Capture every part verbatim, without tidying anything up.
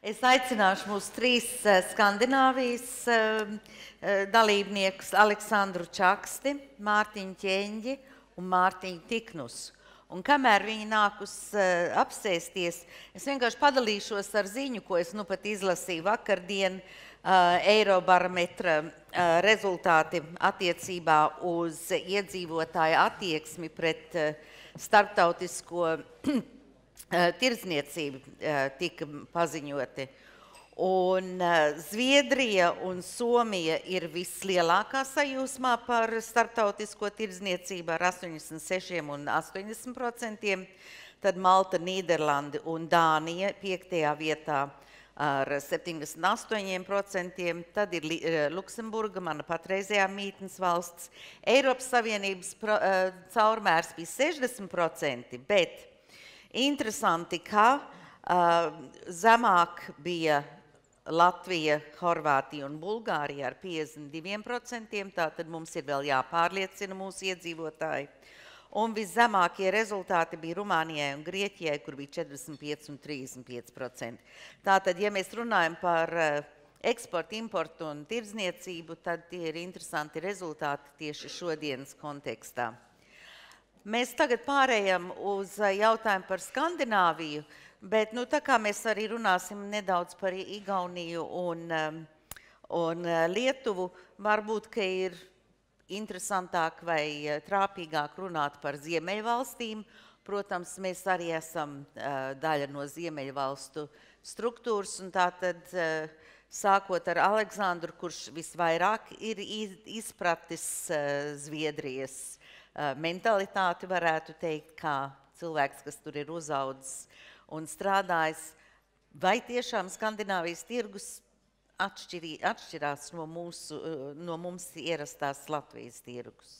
Es aicināšu mūsu trīs Skandināvijas dalībniekus Aleksandru Čaksti, Mārtiņu Ķeņģi un Mārtiņu Tiknusu. Un kamēr viņi nāk uz apsēsties, es vienkārši padalīšos ar ziņu, ko es nu pat izlasīju vakardien, Eirobarometra rezultāti attiecībā uz iedzīvotāju attieksmi pret starptautisko tirdzniecību tika paziņoti. Un Zviedrija un Somija ir vislielākā sajūsmā par starptautisko tirdzniecību ar astoņdesmit seši un astoņdesmit procentiem, tad Malta, Nīderlandi un Dānija piektajā vietā ar septiņdesmit astoņiem procentiem, tad ir Luksemburga, mana patreizējā mītnes valsts. Eiropas Savienības caurmērs bija sešdesmit procenti, bet interesanti, ka uh, zemāk bija Latvija, Horvātija un Bulgārija ar piecdesmit diviem procentiem, tātad mums ir vēl jāpārliecina mūsu iedzīvotāji. Un viszemākie rezultāti bija Rumānijai un Grieķijai, kur bija četrdesmit pieci un trīsdesmit pieci procenti. Tātad, ja mēs runājam par uh, eksportu, importu un tirdzniecību, tad tie ir interesanti rezultāti tieši šodienas kontekstā. Mēs tagad pārējam uz jautājumu par Skandināviju, bet nu, tā kā mēs arī runāsim nedaudz par Igauniju un, un Lietuvu, varbūt, ka ir interesantāk vai trāpīgāk runāt par Ziemeļvalstīm. Protams, mēs arī esam daļa no Ziemeļvalstu struktūras, un tātad sākot ar Aleksandru, kurš visvairāk ir izpratis Zviedrijas mentalitāti, varētu teikt, kā cilvēks, kas tur ir uzaudzis un strādājis. Vai tiešām Skandināvijas tirgus atšķirī, atšķirās no, mūsu, no mums ierastās Latvijas tirgus?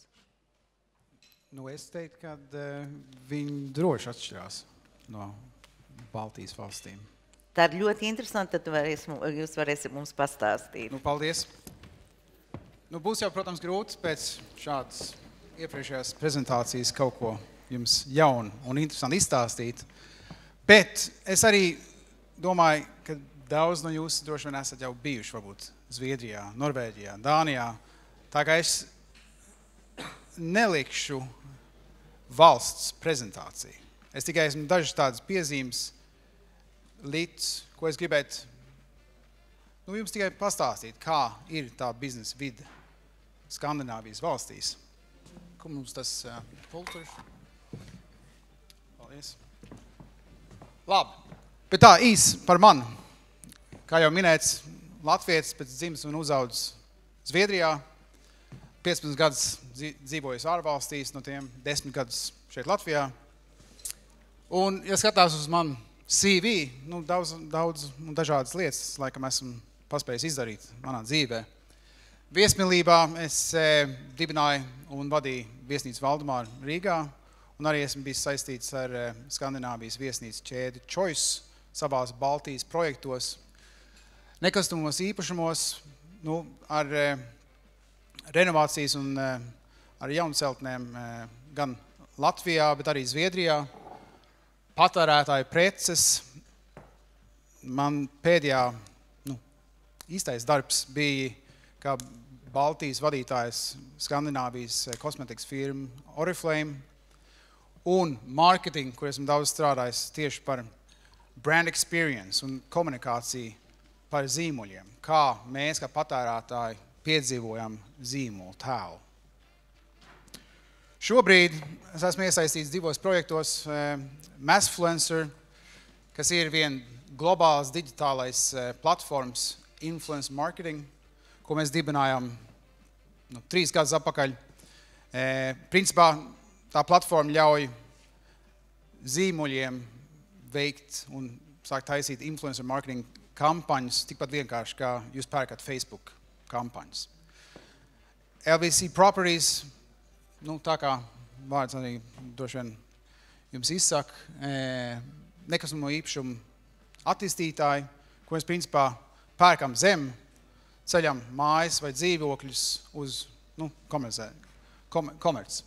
Nu, es teiktu, ka uh, viņi droši atšķirās no Baltijas valstīm. Tā ir ļoti interesanti, tad varēs, jūs varēsiet mums pastāstīt. Nu, paldies. Nu, būs jau, protams, grūti pēc šādas iepriekšējās prezentācijas kaut ko jums jaunu un interesanti izstāstīt. Bet es arī domāju, ka daudz no jūs droši vien esat jau bijuši varbūt Zviedrijā, Norvēģijā, Dānijā. Tā kā es nelikšu valsts prezentāciju. Es tikai esmu dažas tādas piezīmes līdz, ko es gribētu nu, jums tikai pastāstīt, kā ir tā biznesa vide Skandināvijas valstīs. Kur mums tas uh, pulturs? Paldies. Labi, bet tā īs par mani. Kā jau minēts, latvietis pēc dzimis un uzaudzis Zviedrijā, piecpadsmit gadus dzīvojis ārvalstīs, no tiem desmit gadus šeit Latvijā. Un, ja skatās uz manu C V, nu, daudz, daudz un dažādas lietas, laikam esmu paspējis izdarīt manā dzīvē. Viesmīlībā es e, dibināju un vadīju viesnīcu Valdemāru Rīgā, un arī esmu bijis saistīts ar e, Skandināvijas viesnīcu ķēdi Choice savās Baltijas projektos. Nekustamos īpašumos, nu, ar e, renovācijas un e, ar jaunceltnēm e, gan Latvijā, bet arī Zviedrijā. Patērētāju preces. Man pēdējā nu, īstais darbs bija kā Baltijas vadītājs Skandināvijas kosmetikas firma Oriflame un marketing, kur esmu daudz strādājis tieši par brand experience un komunikāciju par zīmuļiem. Kā mēs, kā patērētāji, piedzīvojam zīmolu tēlu. Šobrīd es esmu iesaistīts divos projektos Massfluencer, kas ir vien globāls digitālais platforms influence marketing, ko mēs dibinājām nu, trīs gadus atpakaļ. E, principā tā platforma ļauj zīmuļiem veikt un sākt taisīt influencer marketing kampaņas tikpat vienkārši, kā jūs pērkat Facebook kampaņas. L V C Properties, nu, tā kā vārds arī droši vien jums izsaka, e, nekustamo īpašumu attīstītāji, ko mēs principā pērkam zem, ceļam mājas vai dzīvokļus uz nu, komercē, kom, komerci.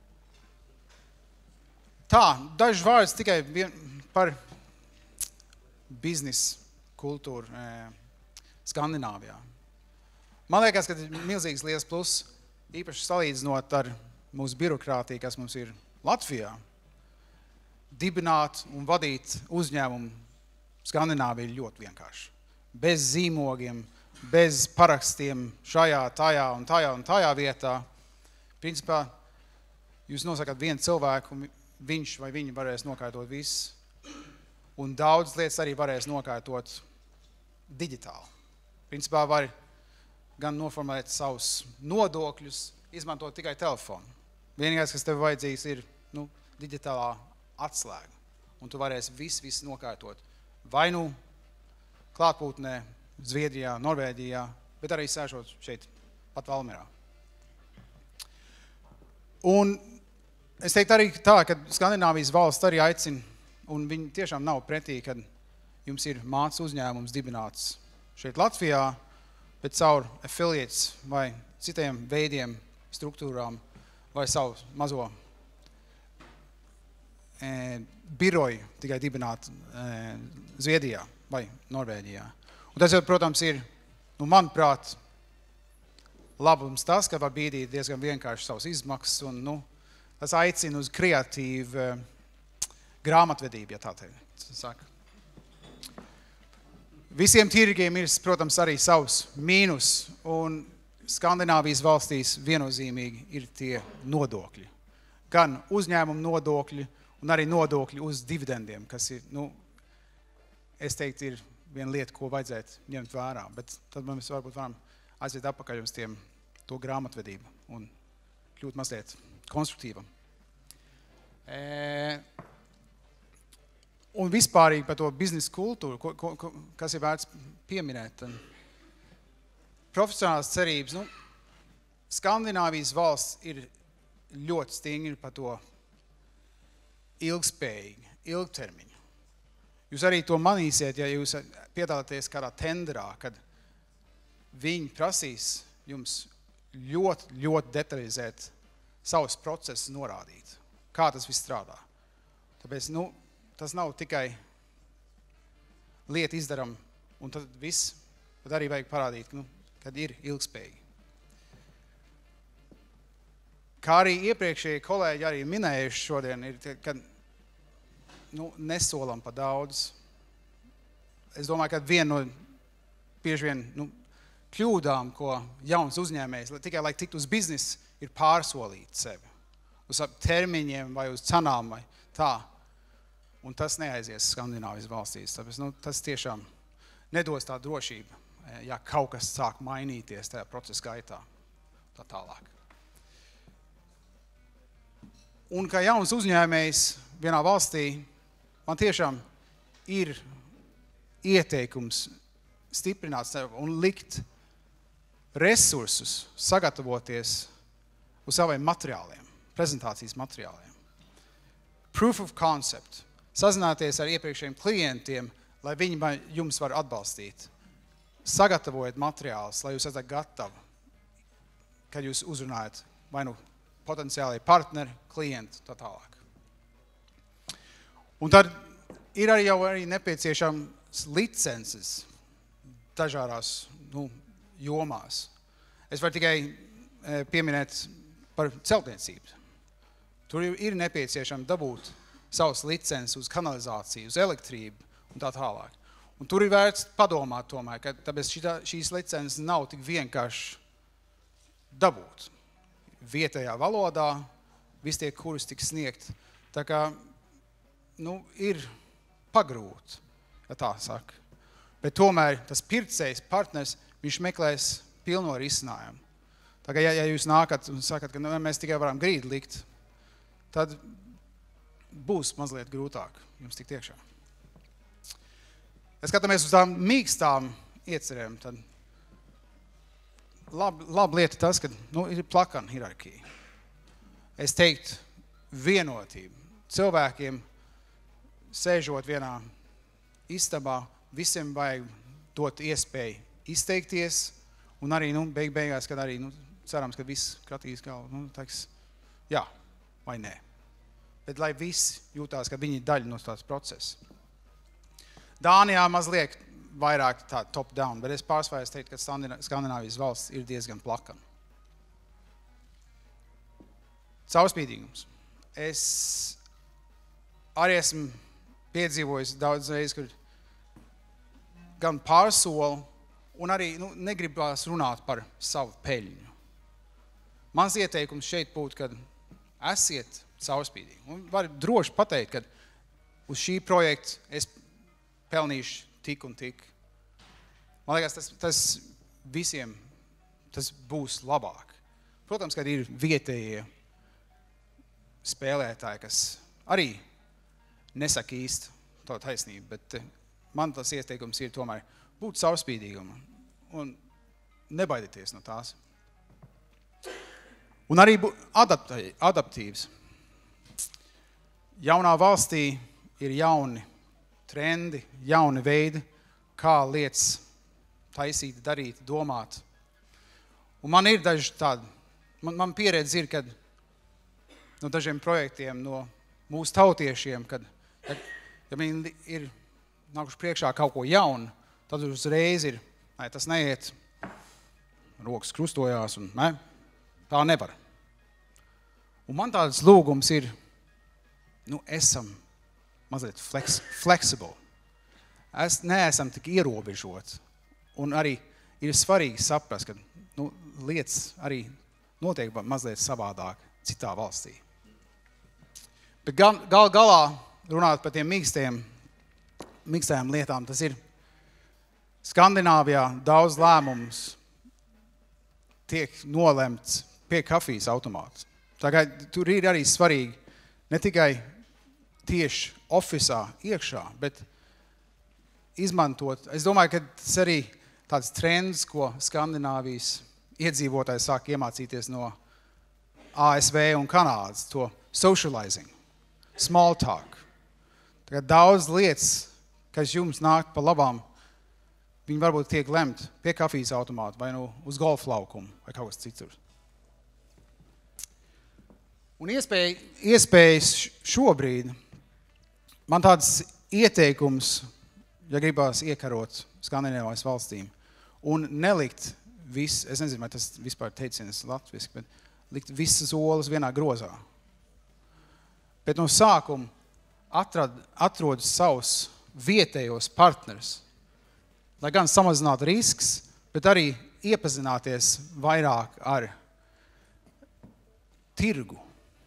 Tā, dažs vārds tikai vien par biznesa kultūru e, Skandināvijā. Man liekas, ka ir milzīgs liels plus, īpaši salīdzinot ar mūsu birokrātiju, kas mums ir Latvijā. Dibināt un vadīt uzņēmumu Skandināvija ir ļoti vienkārši. Bez zīmogiem, bez parakstiem šajā, tajā un tajā un tajā vietā. Principā, jūs nosakāt vienu cilvēku, un viņš vai viņi varēs nokārtot visu. Un daudz lietas arī varēs nokārtot digitāli. Principā var gan noformulēt savus nodokļus, izmantot tikai telefonu. Vienīgais, kas tev vajadzīgs, ir nu, digitālā atslēga. Un tu varēsi visu, visu nokārtot. Vai nu klātbūtnē, Zviedrijā, Norvēģijā, bet arī sēžot šeit, pat Valmierā. Un es teiktu arī tā, ka Skandināvijas valsts arī aicina, un viņi tiešām nav pretī, kad jums ir mācas uzņēmums dibināts šeit Latvijā, bet caur affiliates vai citiem veidiem, struktūrām, vai savu mazo e, biroju tikai dibināt e, Zviedrijā vai Norvēģijā. Un tas jau, protams, ir, nu, manuprāt, labums tas, ka var bīdīt diezgan vienkārši savas izmaksas, un, nu, tas aicina uz kreatīvu e, grāmatvedību, ja tā te saka. Visiem tirgiem ir, protams, arī savs mīnus, un Skandināvijas valstīs viennozīmīgi ir tie nodokļi. Gan uzņēmumu nodokļi, un arī nodokļi uz dividendiem, kas ir, nu, es teiktu, ir viena lieta, ko vajadzētu ņemt vērā, bet tad mēs varbūt varam aiziet atpakaļ uz tiem, to grāmatvedību un kļūt mazliet konstruktīvam. E, un vispārīgi par to biznesa kultūru, ko, ko, ko, kas ir vērts pieminēt. Profesionālas cerības, nu, Skandināvijas valsts ir ļoti stingri par to ilgspējīgi, ilgtermiņu. Jūs arī to manīsiet, ja jūs piedalāties kādā tenderā, kad viņi prasīs jums ļoti, ļoti detalizēt savus procesus norādīt, kā tas viss strādā. Tāpēc, nu, tas nav tikai lieta izdaram, un tad viss, tad arī vajag parādīt, nu, kad ir ilgspējīgi. Kā arī iepriekšējie kolēģi arī minējuši šodien, ir, kad nu, nesolam pa daudz. Es domāju, ka viena no bieži vien nu, kļūdām, ko jauns uzņēmējs, tikai lai tiktu uz biznesu, ir pārsolīt sevi. Uz termiņiem vai uz cenām vai tā. Un tas neaizies Skandināvijas valstīs. Tāpēc, nu, tas tiešām nedos tā drošība, ja kaut kas sāk mainīties tajā procesa gaitā, tā tālāk. Un kā jauns uzņēmējs vienā valstī, man tiešām ir ieteikums stiprināt sevi un likt resursus sagatavoties uz saviem materiāliem, prezentācijas materiāliem. Proof of concept. Sazināties ar iepriekšējiem klientiem, lai viņi jums var atbalstīt. Sagatavojiet materiālus, lai jūs esat gatavi, kad jūs uzrunājat vai nu potenciāli partneri, klienti, tā tālāk. Un tad ir arī jau arī nepieciešams licences dažādās nu, jomās. Es varu tikai e, pieminēt par celtniecību. Tur ir nepieciešams dabūt savas licences uz kanalizāciju, uz elektrību un tā tālāk. Un tur ir vērts padomāt tomēr, ka tāpēc šitā, šīs licences nav tik vienkārši dabūt. Vietējā valodā visi tie kurus tik sniegt. Tā kā, nu, ir pagrūti, ja tā saka. Bet tomēr tas pircējs, partners, viņš meklēs pilno risinājumu. Tā kā, ja, ja jūs nākat un sakat, ka nu, mēs tikai varam grīdu likt, tad būs mazliet grūtāk jums tik tiekšā. Ja skatāmies uz tām mīkstām iecerēm, tad laba lab lieta tas, ka nu, ir plakana hierarkija. Es teiktu vienotību. Cilvēkiem sēžot vienā istabā, visiem vajag dot iespēju izteikties, un arī nu, beig beigās, kad arī nu, cerams, ka viss kratīs galvu, nu, teiks, jā vai nē. Bet lai visi jūtās, ka viņi ir daļa no tās procesa. Dānijā mazliet vairāk tā top-down, bet es pārsvājos teikt, ka Skandināvijas valsts ir diezgan plakana. Caurspīdīgums. Es arī esmu piedzīvojis daudz reizes, kur gan pārsolu, un arī nu, negribās runāt par savu peļņu. Mans ieteikums šeit būtu, kad esiet caurspīdīgi. Un var droši pateikt, ka uz šī projekta es pelnīšu tik un tik. Man liekas, tas, tas visiem tas būs labāk. Protams, kad ir vietējie spēlētāji, kas arī nesaka īsti to taisnību, bet man tas ieteikums ir tomēr būt caurspīdīgam un nebaidieties no tās. Un arī adaptīvs. Jaunā valstī ir jauni trendi, jauni veidi, kā lietas taisīt, darīt, domāt. Un man ir daži tādi, man, man pieredze ir, kad no dažiem projektiem, no mūsu tautiešiem, kad, kad ja viņi ir nākuši priekšā kaut ko jaunu, tad uzreiz ir, ne, tas neiet, rokas krustojās un ne, tā nevar. Un man tāds lūgums ir, nu, esam mazliet flex, flexible. Es neesam tik ierobežots. Un arī ir svarīgi saprast, ka nu, lietas arī notiek mazliet savādāk citā valstī. Bet gal, gal galā runāt par tiem mīkstiem, mīkstajām lietām, tas ir Skandināvijā daudz lēmums tiek nolemts pie kafijas automāta. Tā kā tur ir arī svarīgi ne tikai tieši ofisā iekšā, bet izmantot. Es domāju, ka tas arī tāds trends, ko Skandināvijas iedzīvotāji sāk iemācīties no A S V un Kanādas, to socializing, small talk. Tā kā daudz lietas, kas jums nāk pa labām, viņi varbūt tiek lemt pie kafijas automāta vai nu uz golfa laukumu vai kaut kas citur. Un iespēja, iespējas šobrīd, man tāds ieteikums, ja gribās iekarot Skandināvijas valstīm un nelikt visu, es nezinu, vai tas vispār teiciens latviski, bet likt visas olas vienā grozā. Bet no sākuma atrad, atrod savus vietējos partners, lai gan samazinātu risks, bet arī iepazināties vairāk ar tirgu.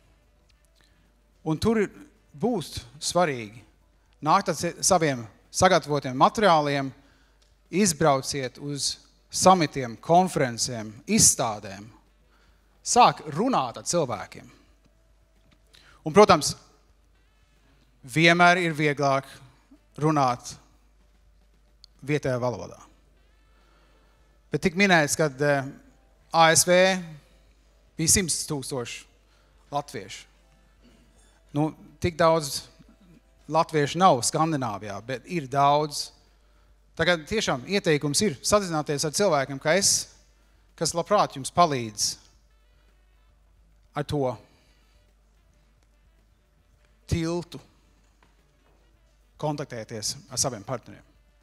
Un tur būs svarīgi nākt ar saviem sagatavotiem materiāliem, izbrauciet uz samitiem, konferencēm, izstādēm, sāk runāt ar cilvēkiem. Un, protams, vienmēr ir vieglāk runāt vietējā valodā. Bet tik minēts, kad A S V bija simts tūkstoši latviešu. Nu, tik daudz latviešu nav Skandināvijā, bet ir daudz. Tagad tiešām ieteikums ir sazināties ar cilvēkiem, kā es, kas labprāt jums palīdz ar to tiltu kontaktēties ar saviem partneriem.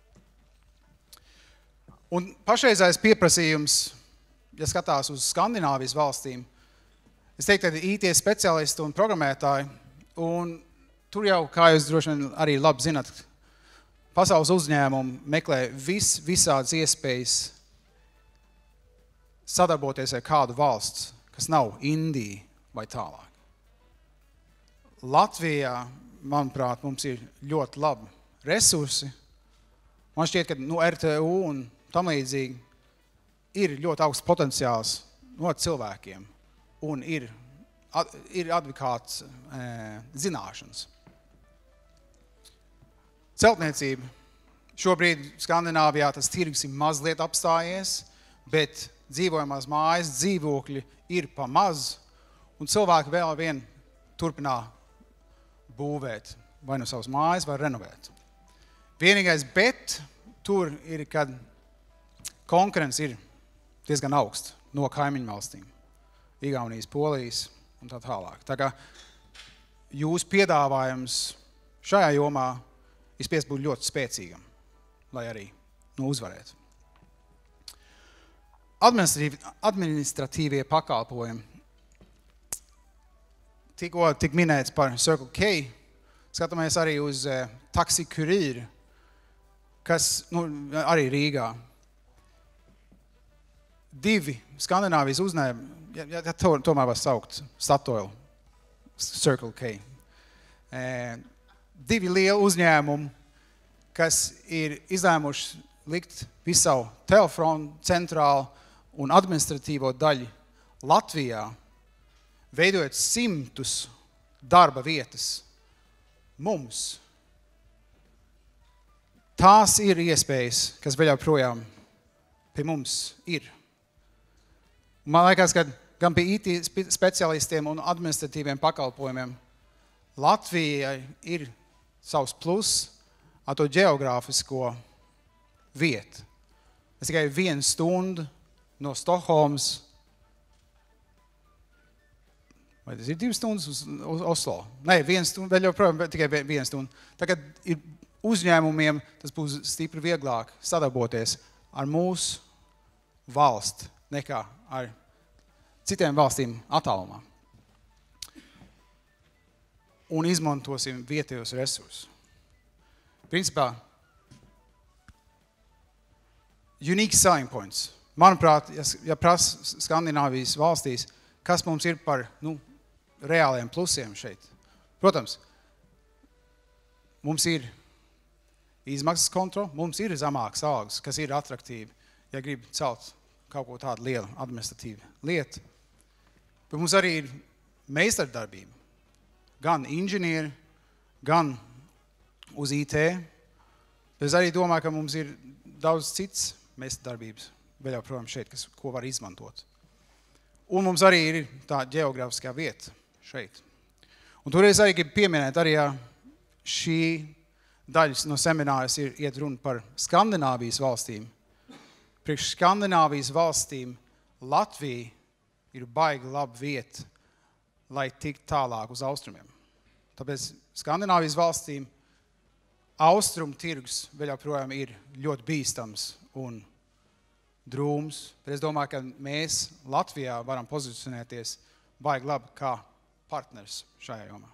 Un pašreizais pieprasījums, ja skatās uz Skandināvijas valstīm, es teiktu, ka I T speciālisti un programmētāji, un tur jau, kā jūs droši vien arī labi zinat, pasaules uzņēmumi meklē vis, visādas iespējas sadarboties ar kādu valsts, kas nav Indija vai tālāk. Latvijā, manuprāt, mums ir ļoti labi resursi. Man šķiet, ka nu, R T U un tam līdzīgi ir ļoti augsts potenciāls no cilvēkiem un ir, ad, ir advokāts e, zināšanas. Celtniecība. Šobrīd Skandināvijā tas tirgus ir mazliet apstājies, bet dzīvojamās mājas, dzīvokļi ir pa maz, un cilvēki vēl vien turpinā būvēt vai no savas mājas, vai renovēt. Vienīgais, bet tur ir, kad konkurence ir diezgan augsta no kaimiņu valstīm. Igaunijas, Polijas un tā tālāk. Tā kā jūsu piedāvājums šajā jomā ir spiest būt ļoti spēcīgam, lai arī nu, uzvarētu. Administratīvi, administratīvie pakalpojumi. Tikko tik minēts par Circle K, skatāmies arī uz uh, Taxi Courier, kas nu, arī Rīgā. Divi Skandināvijas uzņēmumi, ja, ja to, tomēr var saukt Statoil, Circle K. E, divi lieli uzņēmumi, kas ir izlēmuši likt visu savu telefonu, centrālu un administratīvo daļu Latvijā, veidojot simtus darba vietas mums. Tās ir iespējas, kas vēl joprojām pie mums ir. Man liekas, ka gan pie I T specialistiem un administratīviem pakalpojumiem Latvijai ir savs plus ar to geogrāfisko vietu. Es tikai vienu stundu no Stokholmas, vai tas ir divas stundas uz, uz Oslo? Nē, vienu stundu, vēl joprojām tikai vienu stundu. Tagad ir uzņēmumiem, tas būs stipri vieglāk sadarboties ar mūsu valsti nekā ar citiem valstīm attālumā. Un izmantosim vietējos resursus. Principā, unique selling points. Manuprāt, ja, ja prasa Skandināvijas valstīs, kas mums ir par nu, reāliem plusiem šeit. Protams, mums ir izmaksas kontrola, mums ir zemākas algas, kas ir atraktīvi, ja grib celt kaut ko tādu lielu administratīvu lietu. Bet mums arī ir meistardarbība. Gan inženieri, gan uz I T. Bet es arī domāju, ka mums ir daudz cits meistardarbības vēl joprojām šeit, kas, ko var izmantot. Un mums arī ir tā geogrāfiskā vieta šeit. Un toreiz arī gribu pieminēt, arī ja šī daļas no semināras ir iet runa par Skandināvijas valstīm. Priekš Skandināvijas valstīm Latvija ir baigi laba vieta, lai tik tālāk uz austrumiem. Tāpēc Skandināvijas valstīm austrumu tirgus vēl joprojām ir ļoti bīstams un drūms. Bet es domāju, ka mēs Latvijā varam pozicionēties baigi labi kā partners šajā jomā.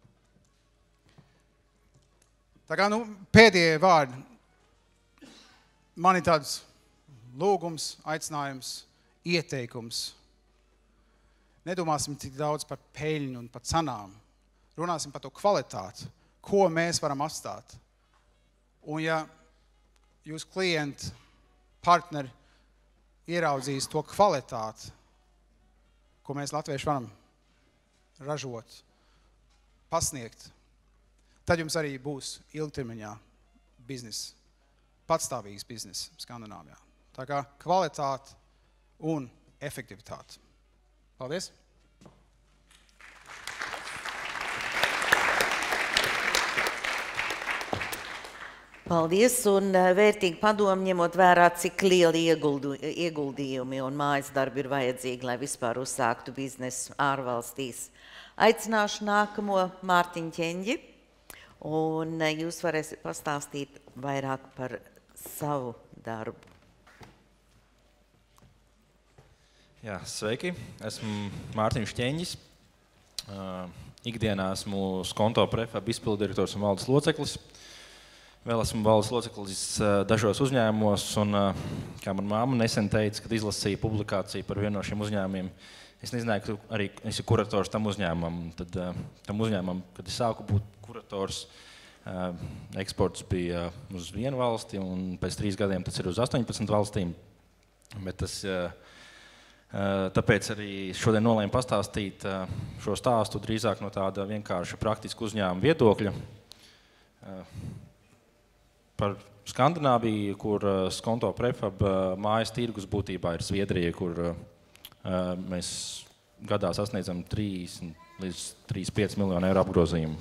Tā kā nu, pēdējie vārdi. Man ir tāds lūgums, aicinājums, ieteikums. Nedomāsim tik daudz par peļņu un par cenām. Runāsim par to kvalitāti, ko mēs varam atstāt. Un ja jūs klienti, partneri ieraudzīs to kvalitāti, ko mēs latvieši varam ražot, pasniegt, tad jums arī būs ilgtermiņā biznes, patstāvīgs biznes Skandināvijā. Tā kā kvalitāte un efektivitāte. Paldies! Paldies, un vērtīgi padomu ņemot vērā, cik lieli ieguldu, ieguldījumi un mājas darbi ir vajadzīgi, lai vispār uzsāktu biznesu ārvalstīs. Aicināšu nākamo Mārtiņu Ķeņģi, un jūs varēsiet pastāstīt vairāk par savu darbu. Jā, sveiki, esmu Mārtiņš Ķeņģis. Ikdienā esmu Skonto Prefab izpilddirektors un valdes loceklis. Vēl esmu valdes loceklis dažos uzņēmumos, un kā man māma nesen teica, kad izlasīja publikāciju par vienu no šiem uzņēmumiem, es nezināju, ka arī esi kurators tam uzņēmumam. Tad tam uzņēmumam, kad es sāku būt kurators, eksports bija uz vienu valsti, un pēc trīs gadiem tas ir uz astoņpadsmit valstīm. Bet tas, tāpēc arī šodien nolēmu pastāstīt šo stāstu drīzāk no tāda vienkārša praktiska uzņēmuma viedokļa. Par Skandināviju, kur Skonto Prefab mājas tirgus būtībā ir Zviedrija, kur mēs gadā sasniedzam trīs līdz trīs pieci miljonu eiro apgrozījumu.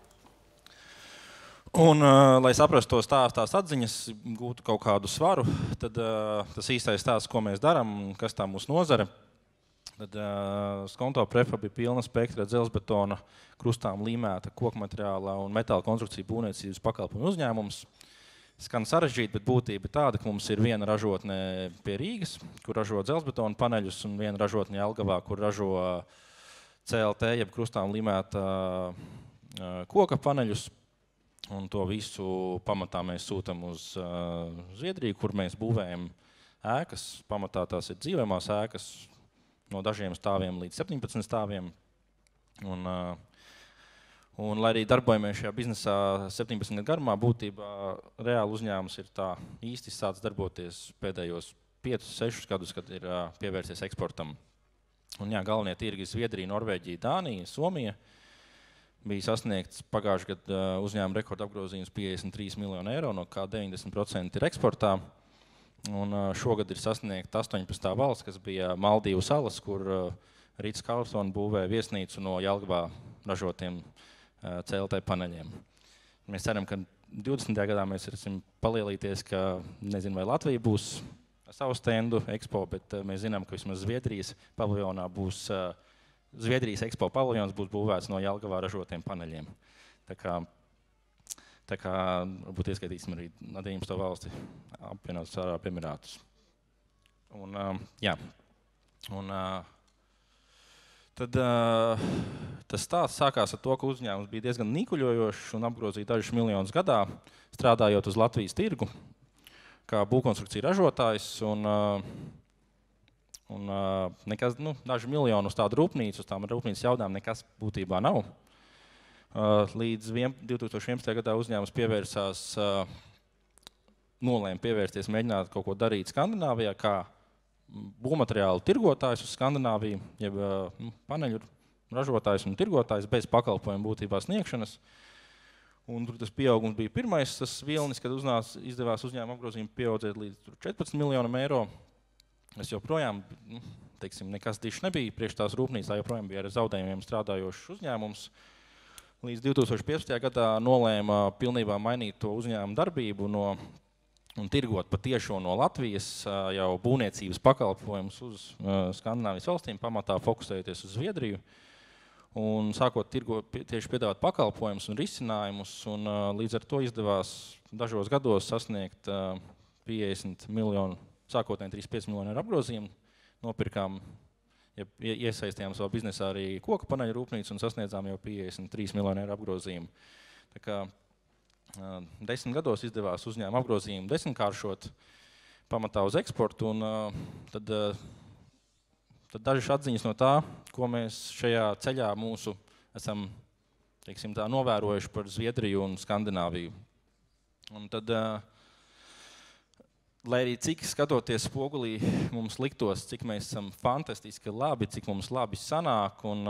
Un, lai saprastu to stāstu, tās atziņas, gūtu kaut kādu svaru, tad tas īstais stāsts, ko mēs darām, kas tā mūsu nozare. Tad uh, Skonto prefa bija pilna spektra dzelzbetona, krustām līmēta, kokmateriālā un metāla konstrukcija būvniecības pakalpojumu uzņēmums. Skan sarežģīti, bet būtība tāda, ka mums ir viena ražotne pie Rīgas, kur ražo dzelzbetona paneļus, un viena ražotne Jelgavā, kur ražo C L T, jeb krustām līmēta uh, koka paneļus. Un to visu pamatā mēs sūtam uz uh, Zviedriju, kur mēs būvējam ēkas. Pamatā tās ir dzīvojamās ēkas no dažiem stāviem līdz septiņpadsmit stāviem. Un, uh, un lai arī darbojamies šajā biznesā septiņpadsmit gadu garumā, būtībā reāli uzņēmums ir tā īsti sācis darboties pēdējos piecus, sešus gadus, kad ir uh, pievērsies eksportam. Un jā, galvenie tirgi ir Zviedrija, Norvēģija, Dānija, Somija. Bija sasniegts pagājušajā gadā uzņēmuma rekorda apgrozījums piecdesmit trīs miljoni eiro, no kā deviņdesmit procenti ir eksportā. Un šogad ir sasniegta astoņpadsmitā valsts, kas bija Maldīvu salas, kur Rīts Karlsona būvē viesnīcu no Jelgavā ražotiem C L T paneļiem. Mēs ceram, ka divdesmitajā gadā mēs varēsim palielīties, ka nezinu, vai Latvija būs savu stendu Expo, bet mēs zinām, ka vismaz Zviedrijas paviljonā būs Zviedrijas Expo paviljons būs būvēts no Jelgavā ražotiem paneļiem. Tā kā, tā kā varbūt ieskaitīsim arī deviņpadsmito valsti apvienotus Arābu Emirātus. Un, jā. Un, tad tas stāsts sākās ar to, ka uzņēmums bija diezgan nīkuļojošs un apgrozīja dažus miljonus gadā, strādājot uz Latvijas tirgu, kā būvkonstrukcija ražotājs. Un, Un uh, nekas, nu, daži miljoni uz tādu rūpnīcu, uz tām rūpnīcas jaudām nekas būtībā nav. Uh, līdz divi tūkstoši vienpadsmitajā gadā uzņēmums pievērsās, uh, nolēma pievērsties, mēģināt kaut ko darīt Skandināvijā, kā būvmateriālu tirgotājs uz Skandināviju, jeb uh, nu, paneļu ražotājs un tirgotājs bez pakalpojumu būtībā sniegšanas. Un tur tas pieaugums bija pirmais, tas vilnis, kad uznāc, izdevās uzņēmuma apgrozījumu pieaudzēt līdz četrpadsmit miljoniem eiro. Es joprojām, nu, teiksim, nekas dišs nebija, priekš tās rūpnīcā joprojām bija ar zaudējumiem strādājošs uzņēmums. Līdz divi tūkstoši piecpadsmitajā gadā nolēma pilnībā mainīt to uzņēmumu darbību no, un tirgot patiešo no Latvijas jau būvniecības pakalpojumus uz uh, Skandināvijas valstīm, pamatā fokusējoties uz Zviedriju. Un sākot tirgot, tieši piedāvāt pakalpojumus un risinājumus, un uh, līdz ar to izdevās dažos gados sasniegt uh, piecdesmit miljonu. Sākotnēji trīsdesmit pieci miljoni ar apgrozījumu, nopirkām, ja iesaistījām savā biznesā arī koku paneļu rūpnīcu un sasniedzām jau piecdesmit trīs miljoni ar apgrozījumu. Tā kā uh, desmit gados izdevās uzņēmuma apgrozījumu desmitkāršot pamatā uz eksportu, un uh, tad, uh, tad dažas atziņas no tā, ko mēs šajā ceļā mūsu esam, teiksim tā, novērojuši par Zviedriju un Skandināviju. Un tad, uh, lai arī cik skatoties spogulī mums liktos, cik mēs esam fantastiski labi, cik mums labi sanāk un,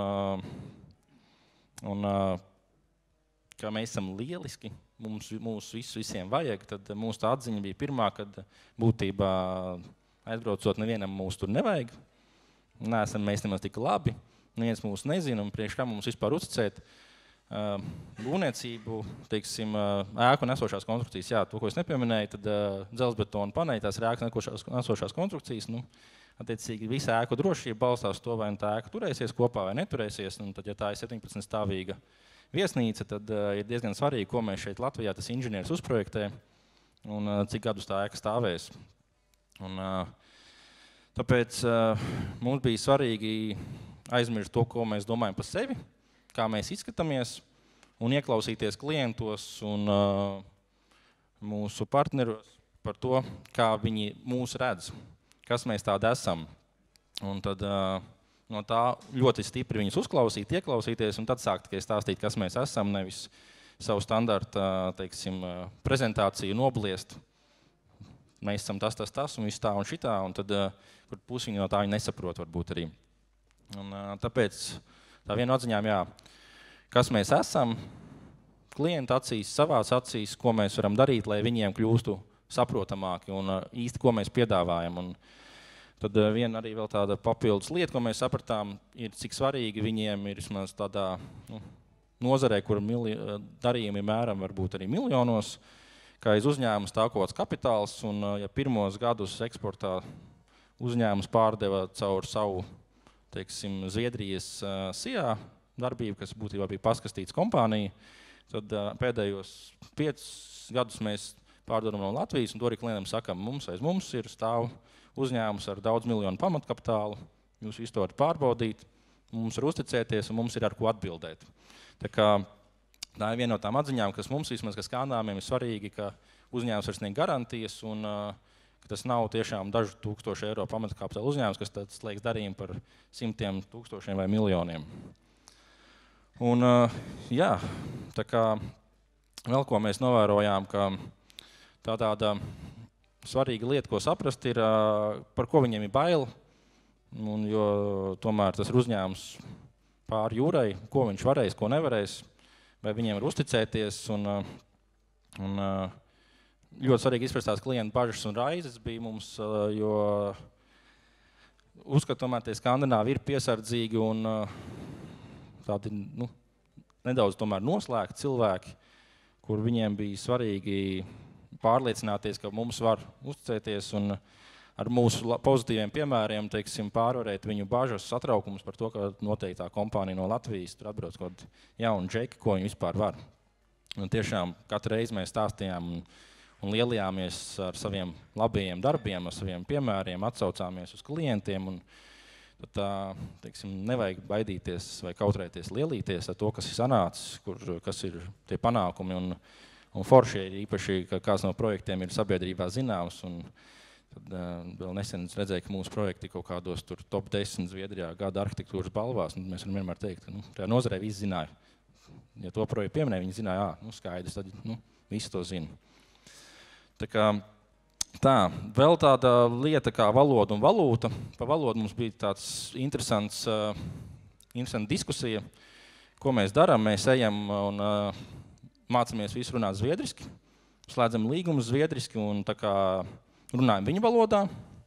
un ka mēs esam lieliski, mums, mums visu visiem vajag, tad mūsu tā atziņa bija pirmā, kad būtībā aizbraucot nevienam mūs tur nevajag. Neesam mēs nemaz tik labi, neviens mūs nezina un priekš kā mums vispār uzticēt. Uh, būvniecību, teiksim, uh, ēku nesošās konstrukcijas, jā, to, ko es nepieminēju, tad uh, dzelzbetona paneļi, tās ir ēku nesošās konstrukcijas, nu, attiecīgi visa ēku drošība balstās to, vai tā ēka turēsies kopā vai neturēsies, un tad, ja tā ir septiņpadsmit stāvīga viesnīca, tad uh, ir diezgan svarīgi, ko mēs šeit Latvijā tas inženieris uzprojektē, un uh, cik gadus tā ēka stāvēs. Un, uh, tāpēc uh, mums bija svarīgi aizmirst to, ko mēs domājam par sevi, kā mēs izskatāmies, un ieklausīties klientos un uh, mūsu partneros par to, kā viņi mūs redz, kas mēs tādi esam. Un tad uh, no tā ļoti stipri viņus uzklausīt, ieklausīties, un tad sākt tikai stāstīt, kas mēs esam, nevis savu standarta, teiksim, prezentāciju nobliest. Mēs esam tas, tas, tas, un viss tā un šitā, un tad, uh, kur pusi viņi no tā viņi nesaprot varbūt arī. Un uh, tāpēc tā viena atziņām, jā, kas mēs esam, klienta acīs, savās acīs, ko mēs varam darīt, lai viņiem kļūstu saprotamāki un īsti, ko mēs piedāvājam. Un tad viena arī vēl tāda papildus lieta, ko mēs sapratām, ir, cik svarīgi viņiem ir vismaz tādā nu, nozarē, kur mili, darījumi mēram varbūt arī miljonos, kā aiz uzņēmums tākots kapitāls, un ja pirmos gadus eksportā uzņēmums pārdeva caur savu teiksim, Zviedrijas uh, S I A darbību, kas būtībā bija paskastīts kompānija. Tad uh, pēdējos piecus gadus mēs pārdodam no Latvijas, un to arī klientam sakam, mums aiz mums ir stāv uzņēmums ar daudz miljonu pamatkapitālu, jūs visu to varat pārbaudīt, mums ir uzticēties, un mums ir ar ko atbildēt. Tā kā tā ir viena no tām atziņām, kas mums vismaz, kas skandāmiem ir svarīgi, ka uzņēmums var sniegt garantijas, un uh, ka tas nav tiešām dažu tūkstošu eiro pamatkapitāla uzņēmums, kas tad slēgs darījumu par simtiem tūkstošiem vai miljoniem. Un, uh, jā, tā kā vēl ko mēs novērojām, ka tā tāda svarīga lieta, ko saprast, ir, uh, par ko viņiem ir bail, un, jo tomēr tas ir uzņēmums pāri jūrai, ko viņš varēs, ko nevarēs, vai viņiem var uzticēties, un, uh, un uh, ļoti svarīgi izprast tās klientu bažas un raizes bija mums, jo uzskat, tomēr tie skandināvi ir piesardzīgi un tādi, nu, nedaudz tomēr noslēgti cilvēki, kur viņiem bija svarīgi pārliecināties, ka mums var uzticēties un ar mūsu pozitīviem piemēriem, teiksim, pārvarēt viņu bažas, satraukumus par to, ka noteiktā kompānija no Latvijas tur atbrauc kaut jaunu džeki, ko viņi vispār var. Un tiešām katru reizi mēs stāstījām un un lielījāmies ar saviem labajiem darbiem, ar saviem piemēriem, atsaucāmies uz klientiem, un tad tā, teiksim, nevajag baidīties vai kautrēties lielīties ar to, kas ir sanācis, kur, kas ir tie panākumi, un, un forši ir īpaši, ka kāds no projektiem ir sabiedrībā zināms, un tad uh, vēl nesen redzēju, ka mūsu projekti kaut kādos tur top desmit Zviedrijā gada arhitektūras balvās, un mēs varam vienmēr teikt, ka nu, tajā nozarē visi zināja. Ja to projektu pieminēja, viņi zināja, ā, nu skaidrs, tad nu, visi to zina. Tā kā tā, vēl tāda lieta kā valoda un valūta. Pa valodu mums bija tāds interesants, uh, interesanta diskusija, ko mēs darām. Mēs ejam un uh, mācāmies visu runāt zviedriski, slēdzam līgumus zviedriski un tā kā runājam viņu valodā.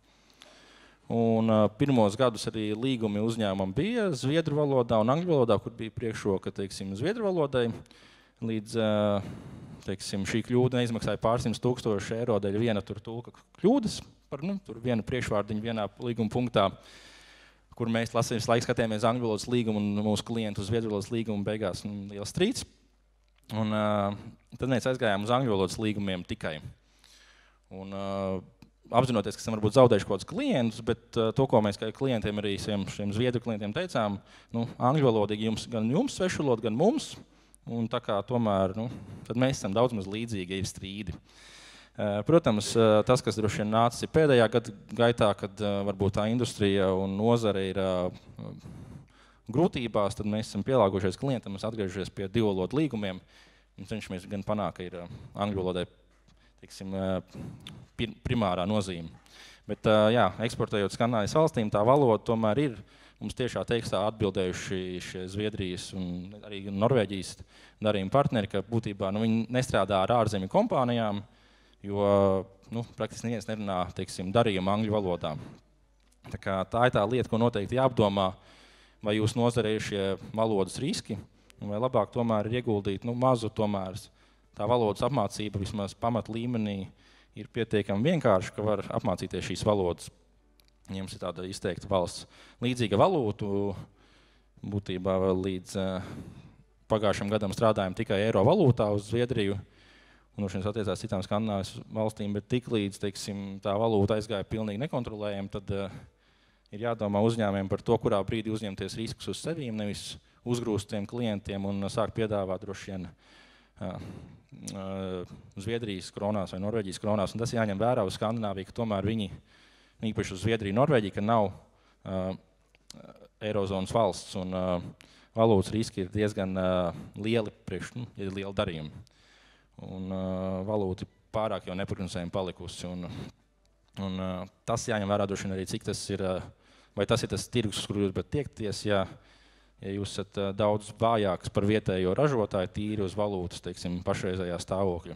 Un uh, pirmos gadus arī līgumi uzņēmumam bija zviedru valodā un angļu valodā, kur bija priekšroka, teiksim, zviedru valodai. Līdz uh, teiksim, šī kļūda neizmaksāja pārsimt tūkstoši eiro dēļ viena tur tulka kļūdas, par nu, tur vienu priekšvārdiņu vienā līguma punktā, kur mēs lasījums laiks skatījāmies angļu valodas līgumu un mūsu klientu uz zviedru valodas līgumu beigās nu, liels strīds. Un uh, tad mēs aizgājām uz angļu valodas līgumiem tikai. Un uh, apzinoties, ka esam varbūt zaudējuši kaut kādus klientus, bet uh, to, ko mēs kā klientiem arī šiem, šiem zviedru klientiem teicām, nu, angļu valodīgi jums, gan jums svešu valodu, gan mums. Un tā kā tomēr, nu, tad mēs esam daudz maz līdzīgi, ir strīdi. Protams, tas, kas droši vien nācis pēdējā gada gaitā, kad varbūt tā industrija un nozare ir grūtībās, tad mēs esam pielāgojušies klientam, mēs atgriežamies pie divu valodu līgumiem un cenšamies gan panākt, ka ir angļu valodai, teiksim, primārā nozīme. Bet, jā, eksportējot Skandināvijas valstīm, tā valoda tomēr ir mums tiešā tekstā atbildējuši šie Zviedrijas un arī Norvēģijas darījuma partneri, ka būtībā nu, viņi nestrādā ar ārzemju kompānijām, jo nu, praktiski neviens nerunā, teiksim, darījuma angļu valodā. Tā, kā, tā ir tā lieta, ko noteikti jāapdomā, vai jūs nozarē ir šie valodas riski, vai labāk tomēr ir ieguldīt nu, mazu tomēr tā valodas apmācība vismaz pamat līmenī ir pietiekami vienkārši, ka var apmācīties šīs valodas. Jums ir tāda izteikta valsts līdzīga valūtu, būtībā vēl līdz uh, pagājušam gadam strādājam tikai eiro valūtā uz Zviedriju, un šeit attiecās citām Skandināvijas valstīm, bet tik līdz, teiksim, tā valūta aizgāja pilnīgi nekontrolējami, tad uh, ir jādomā uzņēmējiem par to, kurā brīdī uzņemties riskus uz sevīm, nevis uzgrūst tiem klientiem un sāk piedāvāt droši vien uh, uh, Zviedrijas kronās vai Norvēģijas kronās, un tas jāņem vērā uz Skandināviju, ka tomēr viņi īpaši uz Zviedriju, Norvēģiju, ka nav uh, Eirozonas valsts un uh, valūtas riski ir diezgan uh, lieli priekš, nu, ir lieli darījumi. Un uh, valūta pārāk jau neprognozējami palikusi. Un, un uh, tas jāņem vērā droši vien arī, cik tas ir, uh, vai tas ir tas tirgus, uz kur jūs bet tiekties, ja, ja jūs esat uh, daudz vājāks par vietējo ražotāju tīri uz valūtas, teiksim, pašreizējā stāvokļa.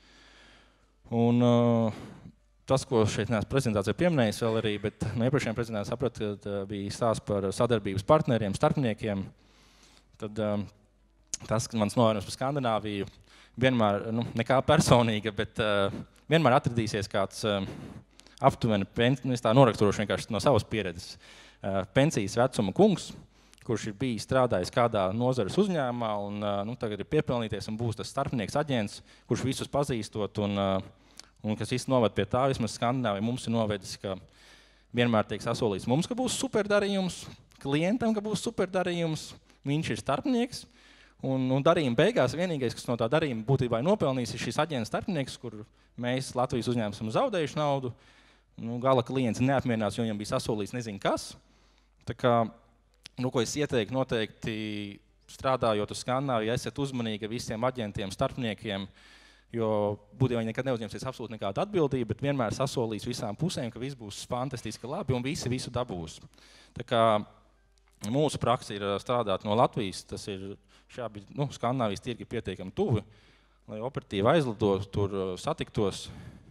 Un, uh, Tas, ko šeit neesmu prezentācijā pieminējis vēl arī, bet no iepriekšējām prezentācijām sapratu, ka bija stāsts par sadarbības partneriem, starpniekiem. Tad um, tas, ka mans novērojums par Skandināviju, vienmēr, nu, nekā personīga, bet uh, vienmēr atradīsies kāds uh, aptuveni, es tā noraksturošu vienkārši no savas pieredzes, pensijas vecuma kungs, kurš ir bijis strādājis kādā nozares uzņēmumā un nu, tagad ir piepelnīties un būs tas starpnieks aģents, kurš visus pazīstot un, un kas viss novad pie tā, vismaz Skandināvija mums ir novedis, ka vienmēr tiek sasolīts mums, ka būs superdarījums, klientam, ka būs superdarījums, viņš ir starpnieks un, un darījuma beigās vienīgais, kas no tā darījuma būtībā ir nopelnījis, ir šis aģents starpnieks, kur mēs Latvijas uzņēmums esam zaudējuši naudu, nu, gala klients neapmierinās, jo viņam bija sasolīts nezinu kas. Tā kā Nu, ko es ieteiktu, noteikti strādājot uz Skandināviju, esiet uzmanīgi ar visiem aģentiem, starpniekiem, jo būtībā viņi nekad neuzņemsies absolūti nekādu atbildību, bet vienmēr sasolīs visām pusēm, ka viss būs fantastiski labi un visi visu dabūs. Tā kā mūsu praksa ir strādāt no Latvijas, tas ir šādi, nu, Skandināvijas tirgi pietiekami tuvi, lai operatīvi aizlidos, tur satiktos.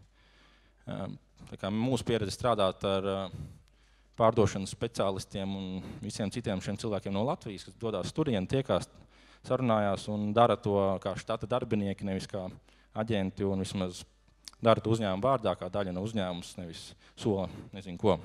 Tā kā mūsu pieredze strādāt ar pārdošanas speciālistiem un visiem citiem šiem cilvēkiem no Latvijas, kas dodās turien, tiekās, sarunājās un dara to kā štata darbinieki, nevis kā aģenti un vismaz dara to uzņēmumu vārdā, kā daļa no uzņēmums, nevis sola, nezinu ko.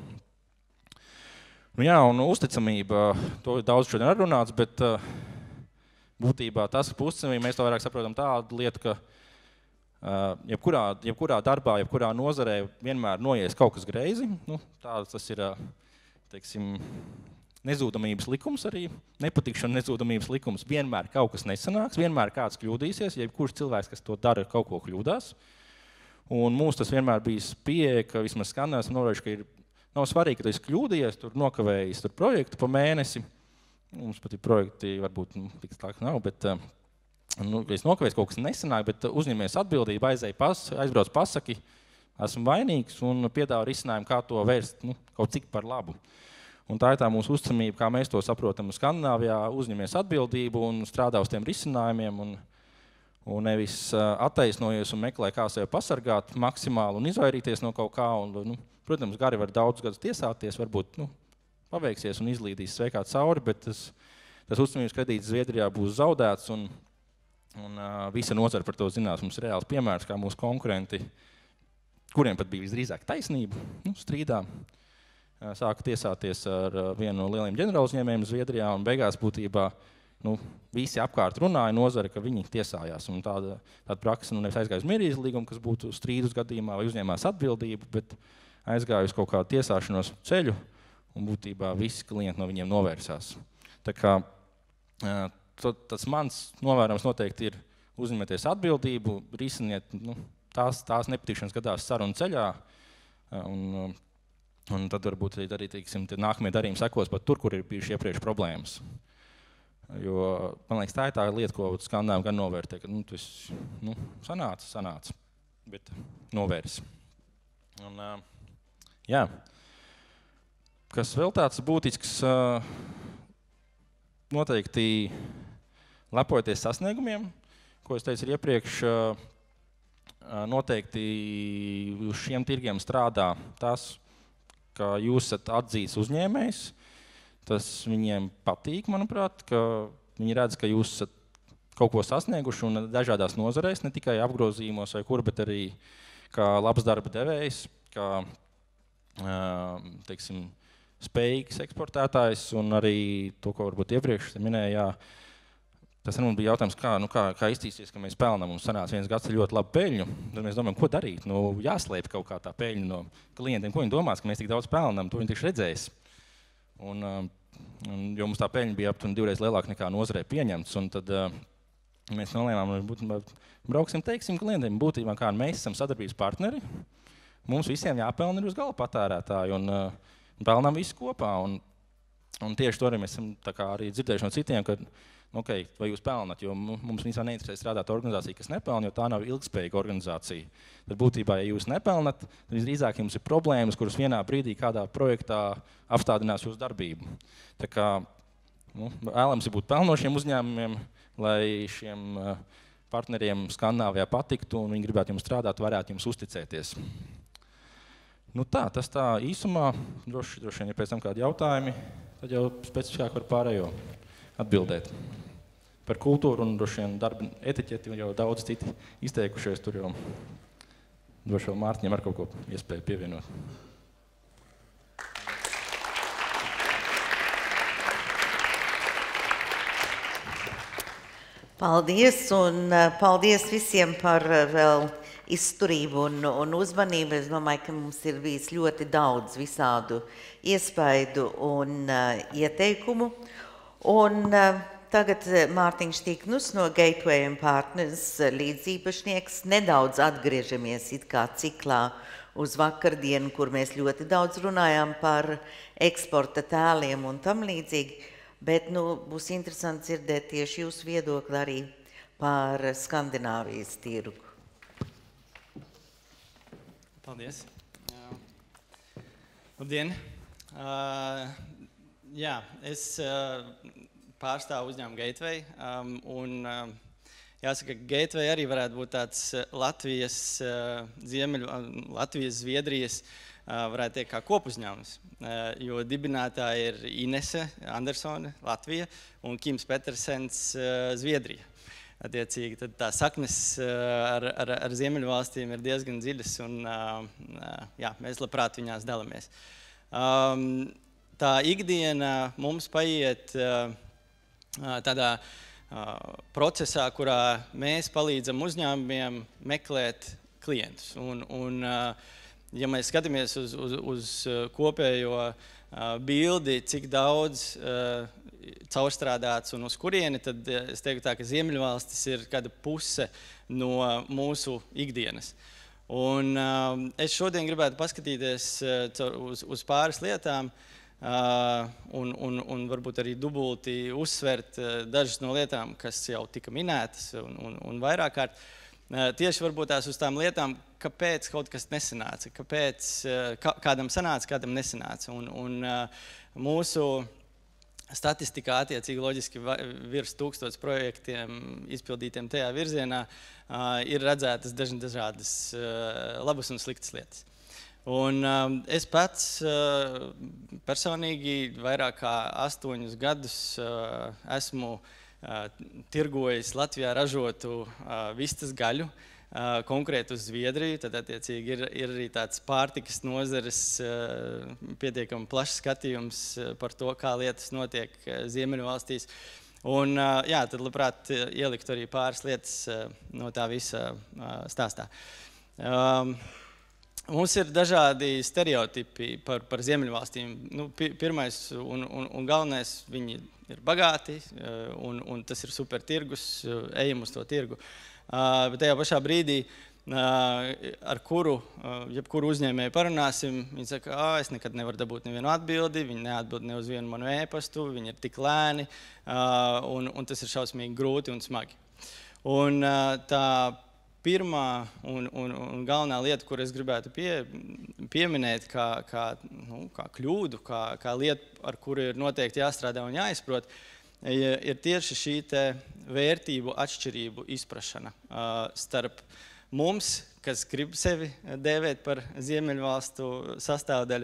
Nu jā, un uzticamība, to ir daudz šodien arī runāts, bet uh, būtībā tas, ka uzticamība, mēs to vairāk saprotam tādu lietu, ka Uh, jebkurā, jebkurā darbā, jebkurā nozarē vienmēr noies kaut kas greizi. Nu, tā, tas ir, teiksim, nezūdamības likums arī, nepatikšana nezūdamības likums. Vienmēr kaut kas nesanāks, vienmēr kāds kļūdīsies, jebkurš cilvēks, kas to dara, kaut ko kļūdās. Un mums tas vienmēr bijis pieeja, ka vismaz Skandināvijā esam novērojuši, ka ir, nav svarīgi, ka tu esi kļūdījies, tur nokavējies tur projektu pa mēnesi. Mums pat ir projekti, varbūt nu, tik tā nav, bet uh, Nu, es nokavējos, kaut kas nesanāk, bet uzņemies atbildību, aizēju pas, aizbrauc pasaki, esmu vainīgs un piedāvu risinājumu, kā to vērst nu, kaut cik par labu. Un tā ir tā mūsu uzticamība, kā mēs to saprotam Skandināvijā, uzņemies atbildību un strādā uz tiem risinājumiem un, un nevis attaisnojies un meklē, kā sevi pasargāt maksimāli un izvairīties no kaut kā. Un, nu, protams, gari var daudz gadus tiesāties, varbūt nu, paveiksies un izlīdīs sveikā cauri, bet tas, tas uzticamības kredīts Zviedrijā būs zaudēts un Un uh, visa nozara par to zinās. Mums ir reāls piemērs, kā mūsu konkurenti, kuriem pat bija visdrīzāk taisnība, nu, strīdā, uh, sāka tiesāties ar uh, vienu no lieliem ģenerāluzņēmējiem Zviedrijā, un beigās būtībā nu, visi apkārt runāja nozara, ka viņi tiesājās. Un tāda, tāda praksa nu, nevis aizgāja uz mierīguma, kas būtu strīdus gadījumā vai uzņēmās atbildību, bet aizgāja uz kaut kādu tiesāšanos ceļu, un būtībā visi klienti no viņiem novērsās. Tā kā, uh, tas mans novērojums noteikti ir uzņemieties atbildību, risiniet nu, tās, tās nepatīkšanas gadās sarunu ceļā, un, un tad varbūt arī teiksim, nākamie darījumi sekos pat tur, kur ir bijuši iepriekš problēmas. Jo, man liekas, tā ir tā lieta, ko Skandināvija gan novērtē, ka nu, tu esi nu, sanāca, sanāca, bet novērs. Un, jā. Kas vēl tāds būtisks, noteikti lepojoties sasniegumiem, ko es teicu iepriekš, noteikti uz šiem tirgiem strādā tas, ka jūs esat atzīts uzņēmējs. Tas viņiem patīk, manuprāt, ka viņi redz, ka jūs esat kaut ko sasnieguši un dažādās nozarēs, ne tikai apgrozījumos vai kur, bet arī kā labs darba devējs, kā teiksim, spējīgs eksportētājs un arī to, ko varbūt iepriekš minēja, jā, tas arī bija jautājums, kā, nu, kā, kā iztīsies, ka mēs pelnām. Mums sanāca viens gads ar ļoti labu peļņu. Tad mēs domājam, ko darīt. Nu, jāslēp kaut kā tā peļņa no klientiem. Ko viņi domās, ka mēs tik daudz pelnām, to viņi tikši redzēs. Un, un, jo mums tā peļņa bija aptuveni divreiz lielāka nekā nozarē pieņemts. Un tad uh, mēs nolēmām, brauksim, teiksim klientiem, būtībā kā mēs esam sadarbības partneri. Mums visiem jāpelna ir uz gala patērētāju un uh, pelnām visi kopā. Un, un tieši to arī mēs esam tā kā arī dzirdējuši no citiem, ka okay, vai jūs pelnat, jo mums vispār neinteresē strādāt organizācija, kas nepelna, jo tā nav ilgspējīga organizācija. Tad būtībā, ja jūs nepelnat, tad visdrīzāk jums ir problēmas, kuras vienā brīdī kādā projektā apstādinās jūsu darbību. Tā kā nu, vēlams ir būt pelnošiem uzņēmumiem, lai šiem partneriem Skandināvijā patiktu un viņi gribētu jums strādāt, varētu jums uzticēties. Nu tā, tas tā īsumā, droši, droši vien, ja pēc tam kādi jautājumi, tad jau specifiskāk var pārējo atbildēt. Par kultūru un droši vien darba etiķeti jau daudz citi izteikušies, tur jau droši vēl Mārtiņam ar kaut ko iespēju pievienot. Paldies, un paldies visiem par vēl izturību un, un uzmanību. Es domāju, ka mums ir bijis ļoti daudz visādu iespaidu un uh, ieteikumu. Un uh, tagad Mārtiņš Tiknus no Gateway and Partners līdzīpašnieks. Nedaudz atgriežamies it kā ciklā uz vakardienu, kur mēs ļoti daudz runājām par eksporta tēliem un tam līdzīgi. Bet nu, būs interesanti dzirdēt tieši jūsu viedokli arī par Skandināvijas tirgu. Paldies. Jā. Labdien. Uh, jā, es uh, pārstāvu uzņēmumu Gateway, um, un uh, jāsaka, ka Gateway arī varētu būt tāds Latvijas, uh, Ziemeļu, uh, Latvijas, Zviedrijas, uh, varētu teikt kā kopuzņēmums. Jo dibinātāji ir Inese Andersone, Latvija, un Kims Petersens, Zviedrija. Attiecīgi, tad tā saknes ar, ar, ar Ziemeļu valstīm ir diezgan dziļas, un jā, mēs labprāt viņās dalamies. Tā ikdiena mums paiet tādā procesā, kurā mēs palīdzam uzņēmumiem meklēt klientus. Un, un, ja mēs skatāmies uz, uz, uz kopējo uh, bildi, cik daudz uh, caurstrādāts un uz kurieni, tad es teiktu tā, ka Ziemeļvalstis ir kāda puse no mūsu ikdienas. Un uh, es šodien gribētu paskatīties uh, uz, uz pāris lietām uh, un, un, un varbūt arī dubulti uzsvert uh, dažas no lietām, kas jau tika minētas un, un, un vairāk kārt. Uh, tieši varbūt tās uz tām lietām, kāpēc kaut kas nesanāca, kāpēc kā, kādam sanāca, kādam nesanāca. Un, un mūsu statistikā attiecīgi loģiski virs tūkstots projektiem izpildītiem tajā virzienā ir redzētas dažādas labas un sliktas lietas. Un es pats personīgi vairāk kā astoņus gadus esmu tirgojis Latvijā ražotu vistas gaļu, Uh, konkrēti uz Zviedriju, tad attiecīgi ir, ir arī tāds pārtikas nozares uh, pietiekami plašs skatījums uh, par to, kā lietas notiek uh, Ziemeļu valstīs. Un, uh, jā, tad labprāt ielikt arī pāris lietas uh, no tā visa uh, stāstā. Um, mums ir dažādi stereotipi par, par Ziemeļu valstīm. Nu, pi, pirmais un, un, un galvenais, viņi ir bagāti, uh, un, un tas ir super tirgus, uh, ejam uz to tirgu. Uh, bet tajā pašā brīdī, uh, ar kuru, uh, jebkuru uzņēmēju parunāsim, viņi saka, ā, es nekad nevaru dabūt nevienu atbildi, viņi neatbild ne uz vienu manu ēpastu, viņi ir tik lēni, uh, un, un tas ir šausmīgi grūti un smagi. Un uh, tā pirmā un, un, un galvenā lieta, kur es gribētu pie, pieminēt kā, kā, nu, kā kļūdu, kā, kā lietu, ar kuru ir noteikti jāstrādā un jāizprot, ir tieši šī te vērtību atšķirību izprašana uh, starp mums, kas grib sevi dēvēt par Ziemeļvalstu sastāvdaļu,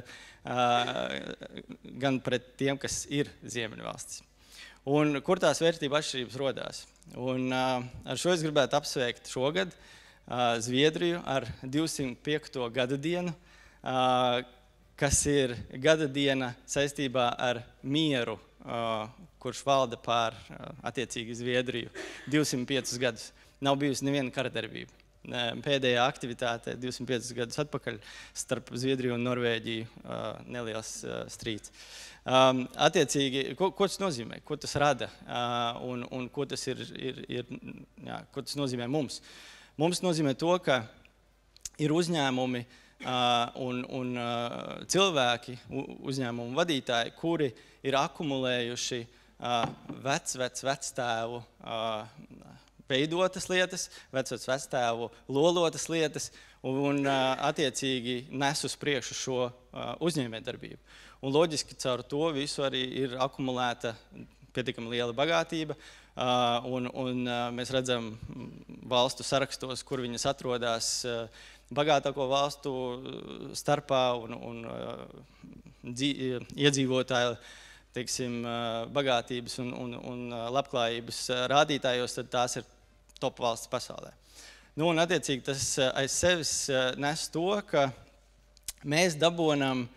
uh, gan pret tiem, kas ir Ziemeļvalstis. Un kur tās vērtību atšķirības rodās? Un uh, ar šo es gribētu apsveikt šogad uh, Zviedriju ar divsimt piekto gada dienu, uh, kas ir gada diena saistībā ar mieru, uh, kurš valda pār attiecīgi Zviedriju divsimt piecus gadus. Nav bijusi neviena karadarbība. Pēdējā aktivitāte divsimt piecus gadus atpakaļ starp Zviedriju un Norvēģiju neliels strīds. Attiecīgi, ko, ko tas nozīmē? Ko tas rada? Un, un ko tas ir, ir, ir, jā, ko tas nozīmē mums? Mums nozīmē to, ka ir uzņēmumi un, un cilvēki, uzņēmumu vadītāji, kuri ir akumulējuši Uh, vec, vec, vectēvu uh, veidotas lietas, vec, vec, vectēvu lolotas lietas un, un uh, attiecīgi nes uz priekšu šo uh, uzņēmējdarbību. Un loģiski caur to visu arī ir akumulēta pietiekami liela bagātība, uh, un, un uh, mēs redzam valstu sarakstos, kur viņas atrodas uh, bagātāko valstu starpā un, un uh, dzī, iedzīvotāju teiksim, bagātības un, un, un labklājības rādītājos, tad tās ir top valsts pasaulē. Nu, un attiecīgi tas aiz sevis nes to, ka mēs dabonam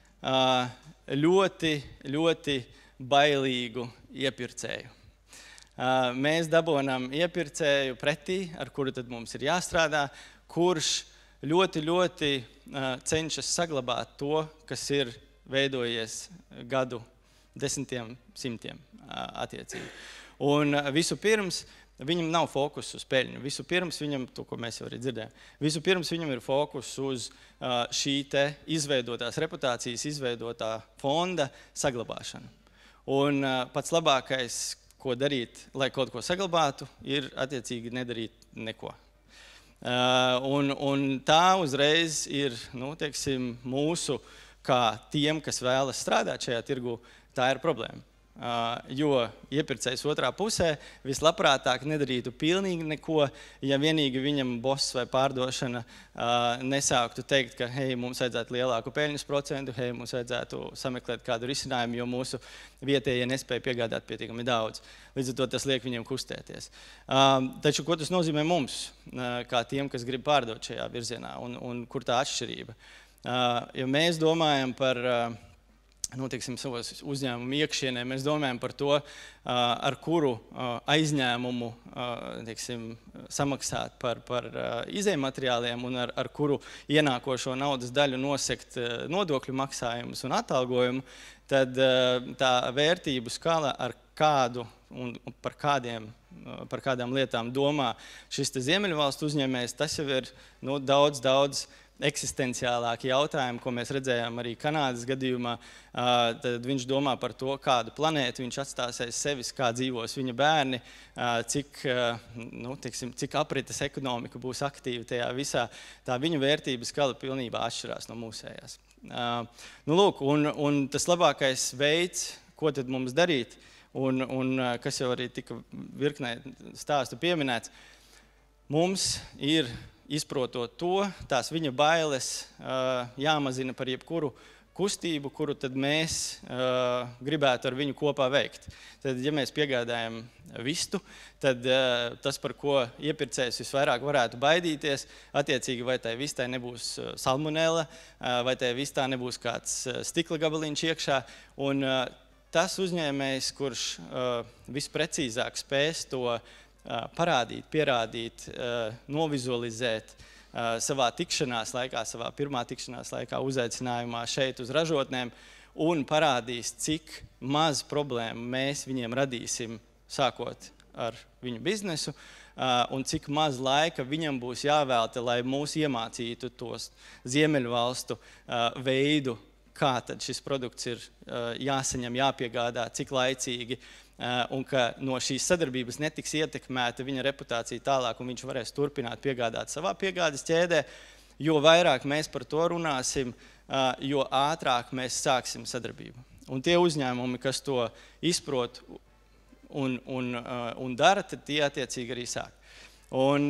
ļoti, ļoti bailīgu iepircēju. mēs dabonam iepircēju pretī, ar kuru tad mums ir jāstrādā, kurš ļoti, ļoti cenšas saglabāt to, kas ir veidojies gadu desmitiem, simtiem attiecīgi. Un visu pirms viņam nav fokus uz peļņu. Visu pirms viņam, to, ko mēs jau arī dzirdējām, visu pirms viņam ir fokus uz šī te izveidotās reputācijas, izveidotā fonda saglabāšanu. Un pats labākais, ko darīt, lai kaut ko saglabātu, ir attiecīgi nedarīt neko. Un, un tā uzreiz ir, nu, teiksim, mūsu, kā tiem, kas vēlas strādāt šajā tirgu, tā ir problēma. Uh, jo iepircējs otrā pusē vislabprātāk nedarītu pilnīgi neko, ja vienīgi viņam boss vai pārdošana uh, nesāktu teikt, ka hei, mums vajadzētu lielāku peļņas procentu, hei, mums vajadzētu sameklēt kādu risinājumu, jo mūsu vietējie nespēja piegādāt pietiekami daudz. Līdz ar to tas liek viņiem kustēties. Uh, taču, ko tas nozīmē mums, uh, kā tiem, kas grib pārdot šajā virzienā, un, un kur tā atšķirība? Uh, ja mēs domājam par uh, nu, teiksim, savos uzņēmumu iekšienē, mēs domājam par to, ar kuru aizņēmumu, teiksim, samaksāt par, par izejmateriāliem un ar, ar kuru ienākošo naudas daļu nosekt nodokļu maksājumus un atalgojumu, tad tā vērtību skala, ar kādu un par, kādiem, par kādām lietām domā šis te Ziemeļvalstu uzņēmējs, tas jau ir nu, daudz, daudz eksistenciālāki jautājumi, ko mēs redzējām arī Kanādas gadījumā. Tad viņš domā par to, kādu planētu viņš atstās aiz sevis, kā dzīvos viņa bērni, cik, nu, tiksim, cik aprites ekonomika būs aktīva tajā visā. Tā viņu vērtības skala pilnībā atšķirās no mūsējās. Nu, lūk, un, un tas labākais veids, ko tad mums darīt, un, un kas jau arī tika virknē stāstu pieminēts, mums ir izprotot to, tās viņa bailes jāmazina par jebkuru kustību, kuru tad mēs gribētu ar viņu kopā veikt. Tad, ja mēs piegādājam vistu, tad tas, par ko iepircējs visvairāk varētu baidīties, attiecīgi vai tai vistai nebūs salmonella, vai tai vistā nebūs kāds stikla gabaliņš iekšā, un tas uzņēmējs, kurš visprecīzāk spēs to parādīt, pierādīt, novizualizēt savā tikšanās laikā, savā pirmā tikšanās laikā, uzaicinājumā šeit uz ražotnēm un parādīs, cik maz problēmu mēs viņiem radīsim, sākot ar viņu biznesu, un cik maz laika viņam būs jāvēlta, lai mūs iemācītu tos Ziemeļvalstu veidu, kā tad šis produkts ir jāsaņem, jāpiegādā, cik laicīgi, un ka no šīs sadarbības netiks ietekmēta viņa reputācija tālāk, un viņš varēs turpināt piegādāt savā piegādes ķēdē. Jo vairāk mēs par to runāsim, jo ātrāk mēs sāksim sadarbību. Un tie uzņēmumi, kas to izprot un, un, un dara, tad tie attiecīgi arī sāk. Un,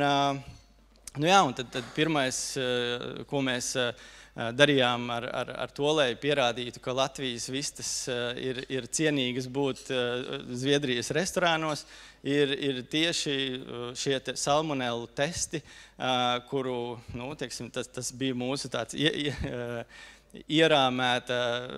nu jā, un tad, tad pirmais, ko mēs darījām ar, ar, ar to, lai pierādītu, ka Latvijas vistas ir, ir cienīgas būt Zviedrijas restorānos, ir, ir tieši šie te salmonellu testi, kuru, nu, teiksim, tas, tas bija mūsu tāds ie, ie, ierāmēta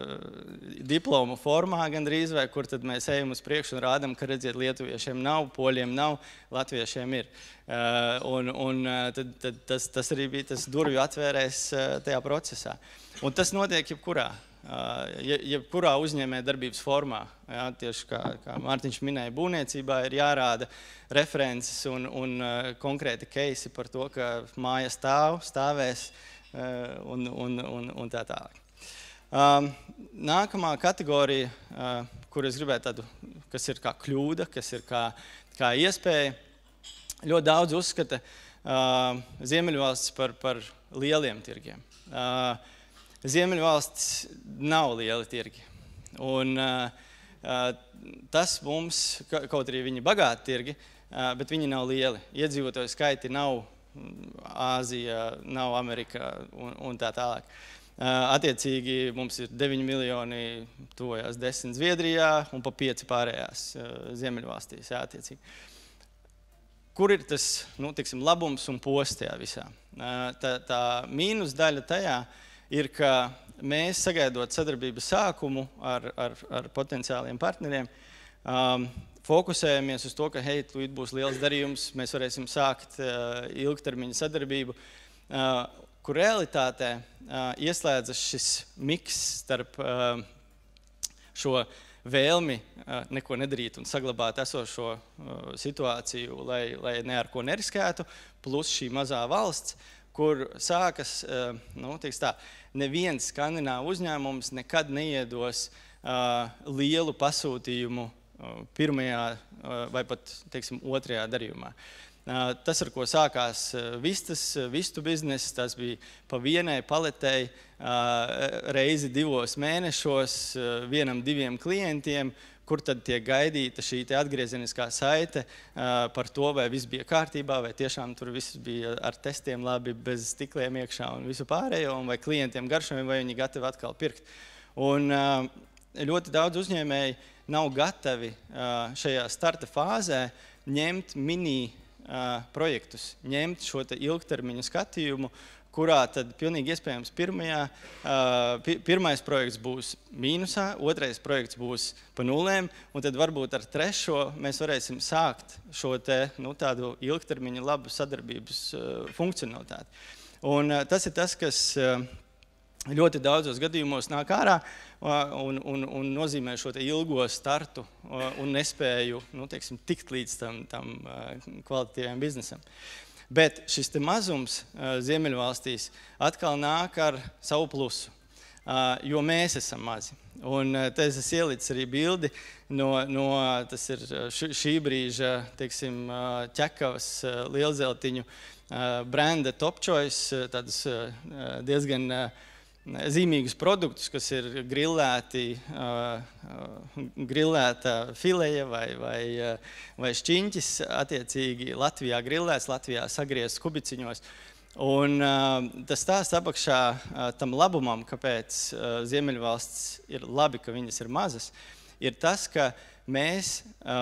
diplomu formā gandrīz, vai kur tad mēs ejam uz priekšu un rādam, ka redziet, lietuviešiem nav, poļiem nav, latviešiem ir. Uh, un un tad, tad tas, tas arī bija tas durvju atvērējs uh, tajā procesā. Un tas notiek jebkurā, uh, jebkurā uzņēmē darbības formā. Jā, tieši kā, kā Mārtiņš minēja, būvniecībā ir jārāda references un, un uh, konkrēti keisi par to, ka māja stāv, stāvēs uh, un, un, un, un tā tālāk. Uh, nākamā kategorija, uh, kur es gribētu tādu, kas ir kā kļūda, kas ir kā, kā iespēja, ļoti daudz uzskata uh, Ziemeļvalstis par, par lieliem tirgiem. Uh, Ziemeļvalstis nav lieli tirgi. Un uh, uh, tas mums, kaut arī viņi bagāti tirgi, uh, bet viņi nav lieli. Iedzīvotāju skaiti nav Āzija, nav Amerika un, un tā tālāk. Uh, attiecīgi mums ir deviņi miljoni, tuvojās desmit Zviedrijā un pa pieci pārējās uh, Ziemeļvalstīs. Jā, attiecīgi. Kur ir tas, nu, tiksim, labums un posts tajā visā? Tā, tā mīnus daļa tajā ir, ka mēs sagaidot sadarbības sākumu ar, ar, ar potenciāliem partneriem, um, fokusējamies uz to, ka, hei, tūlīt būs liels darījums, mēs varēsim sākt uh, ilgtermiņa sadarbību, uh, kur realitātē uh, ieslēdzas šis miks starp uh, šo vēlmi uh, neko nedarīt un saglabāt esošo uh, situāciju, lai, lai ne ar ko neriskētu, plus šī mazā valsts, kur sākas, uh, nu, tiks tā, neviens skandināvu uzņēmums nekad neiedos uh, lielu pasūtījumu pirmajā vai pat, teiksim, otrajā darījumā. Tas, ar ko sākās vistas, vistu bizness, tas bija pa vienai paletei reizi divos mēnešos vienam, diviem klientiem, kur tad tiek gaidīta šī te atgriezeniskā saite par to, vai viss bija kārtībā, vai tiešām tur viss bija ar testiem labi, bez stikliem iekšā un visu pārējo, un vai klientiem garšojumi, vai viņi gatavi atkal pirkt. Un ļoti daudz uzņēmēji nav gatavi šajā starta fāzē ņemt mini projektus, ņemt šo te ilgtermiņu skatījumu, kurā tad pilnīgi iespējams pirmajā, pirmais projekts būs mīnusā, otrais projekts būs pa nulēm, un tad varbūt ar trešo mēs varēsim sākt šo te, nu, tādu ilgtermiņu labu sadarbības funkcionalitāti. Un tas ir tas, kas ļoti daudzos gadījumos nāk ārā un, un, un nozīmē šo te ilgo startu un nespēju, nu, teiksim, tikt līdz tam, tam kvalitatīviem biznesam. Bet šis te mazums Ziemeļvalstīs atkal nāk ar savu plusu, jo mēs esam mazi. Un te es esmu ielicis arī bildi no, no tas ir šī brīža, teiksim, ķekavas lielzeltiņu branda Top Choice, tādas diezgan zīmīgus produktus, kas ir grillēti, grillēta fileja vai, vai, vai šķiņķis, attiecīgi Latvijā grillēts, Latvijā sagriezts kubiciņos. Un tas stāsts apakšā tam labumam, kāpēc Ziemeļvalsts ir labi, ka viņas ir mazas, ir tas, ka mēs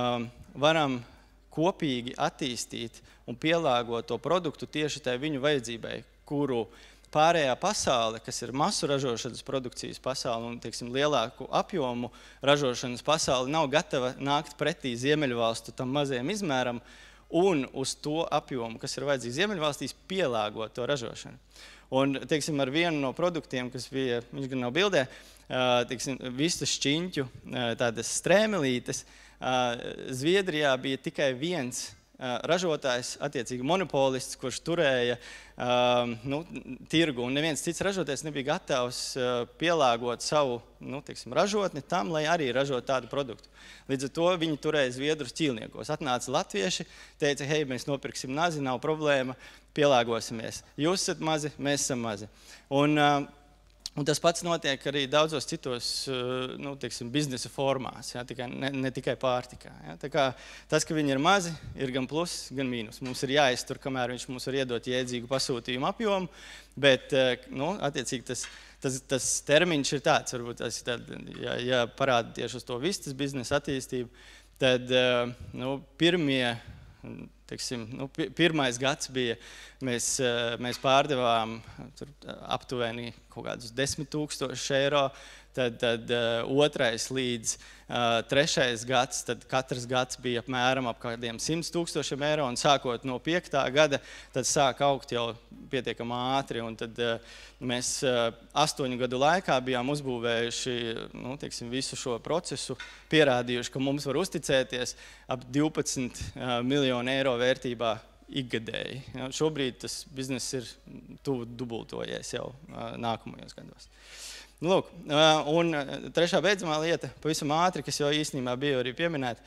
varam kopīgi attīstīt un pielāgot to produktu tieši tai viņu vajadzībai, kuru pārējā pasaule, kas ir masu ražošanas produkcijas pasaule un, teiksim, lielāku apjomu ražošanas pasaule, nav gatava nākt pretī Ziemeļvalstu tam mazajam izmēram un uz to apjomu, kas ir vajadzīgs Ziemeļvalstīs, pielāgot to ražošanu. Un, teiksim, ar vienu no produktiem, kas bija, viņš gan nav bildē, teiksim, visu šķiņķu, tādas strēmelītes, Zviedrijā bija tikai viens ražotājs, attiecīgi monopolists, kurš turēja uh, nu, tirgu, un neviens cits ražotājs nebija gatavs uh, pielāgot savu, nu, teiksim, ražotni tam, lai arī ražot tādu produktu. Līdz ar to viņi turēja zviedrus ķīlniekos. Atnāca latvieši, teica, hei, mēs nopirksim nazi, nav problēma, pielāgosimies. Jūs esat mazi, mēs esam mazi. Un, uh, Un tas pats notiek arī daudzos citos, nu, teiksim, biznesa formās, ja, tikai, ne, ne tikai pārtikā. Ja. Tā kā tas, ka viņi ir mazi, ir gan plus, gan mīnus. Mums ir jāiztur, kamēr viņš mums var iedot jēdzīgu pasūtījumu apjomu, bet, nu, attiecīgi tas, tas, tas termiņš ir tāds, varbūt tas ir tad, ja, ja parāda tieši uz to vistas biznesa attīstību, tad, nu, pirmie, teiksim, nu, pirmais gads bija, mēs, mēs pārdevām tur, aptuveni kaut kādus desmit tūkstoši eiro, tad, tad otrais līdz uh, trešais gads, tad katrs gads bija apmēram ap kādiem simts tūkstošiem eiro, un sākot no piektā gada, tad sāk augt jau pietiekam ātri, un tad uh, mēs uh, astoņu gadu laikā bijām uzbūvējuši, nu, teiksim, visu šo procesu, pierādījuši, ka mums var uzticēties ap divpadsmit uh, miljonu eiro vērtībā ikgadēji. Ja, šobrīd tas bizness ir tuvu dubultojies jau uh, nākamajos gados. Lūk, un trešā beidzamā lieta, pavisam ātri, kas jau īstenībā bija arī pieminēta,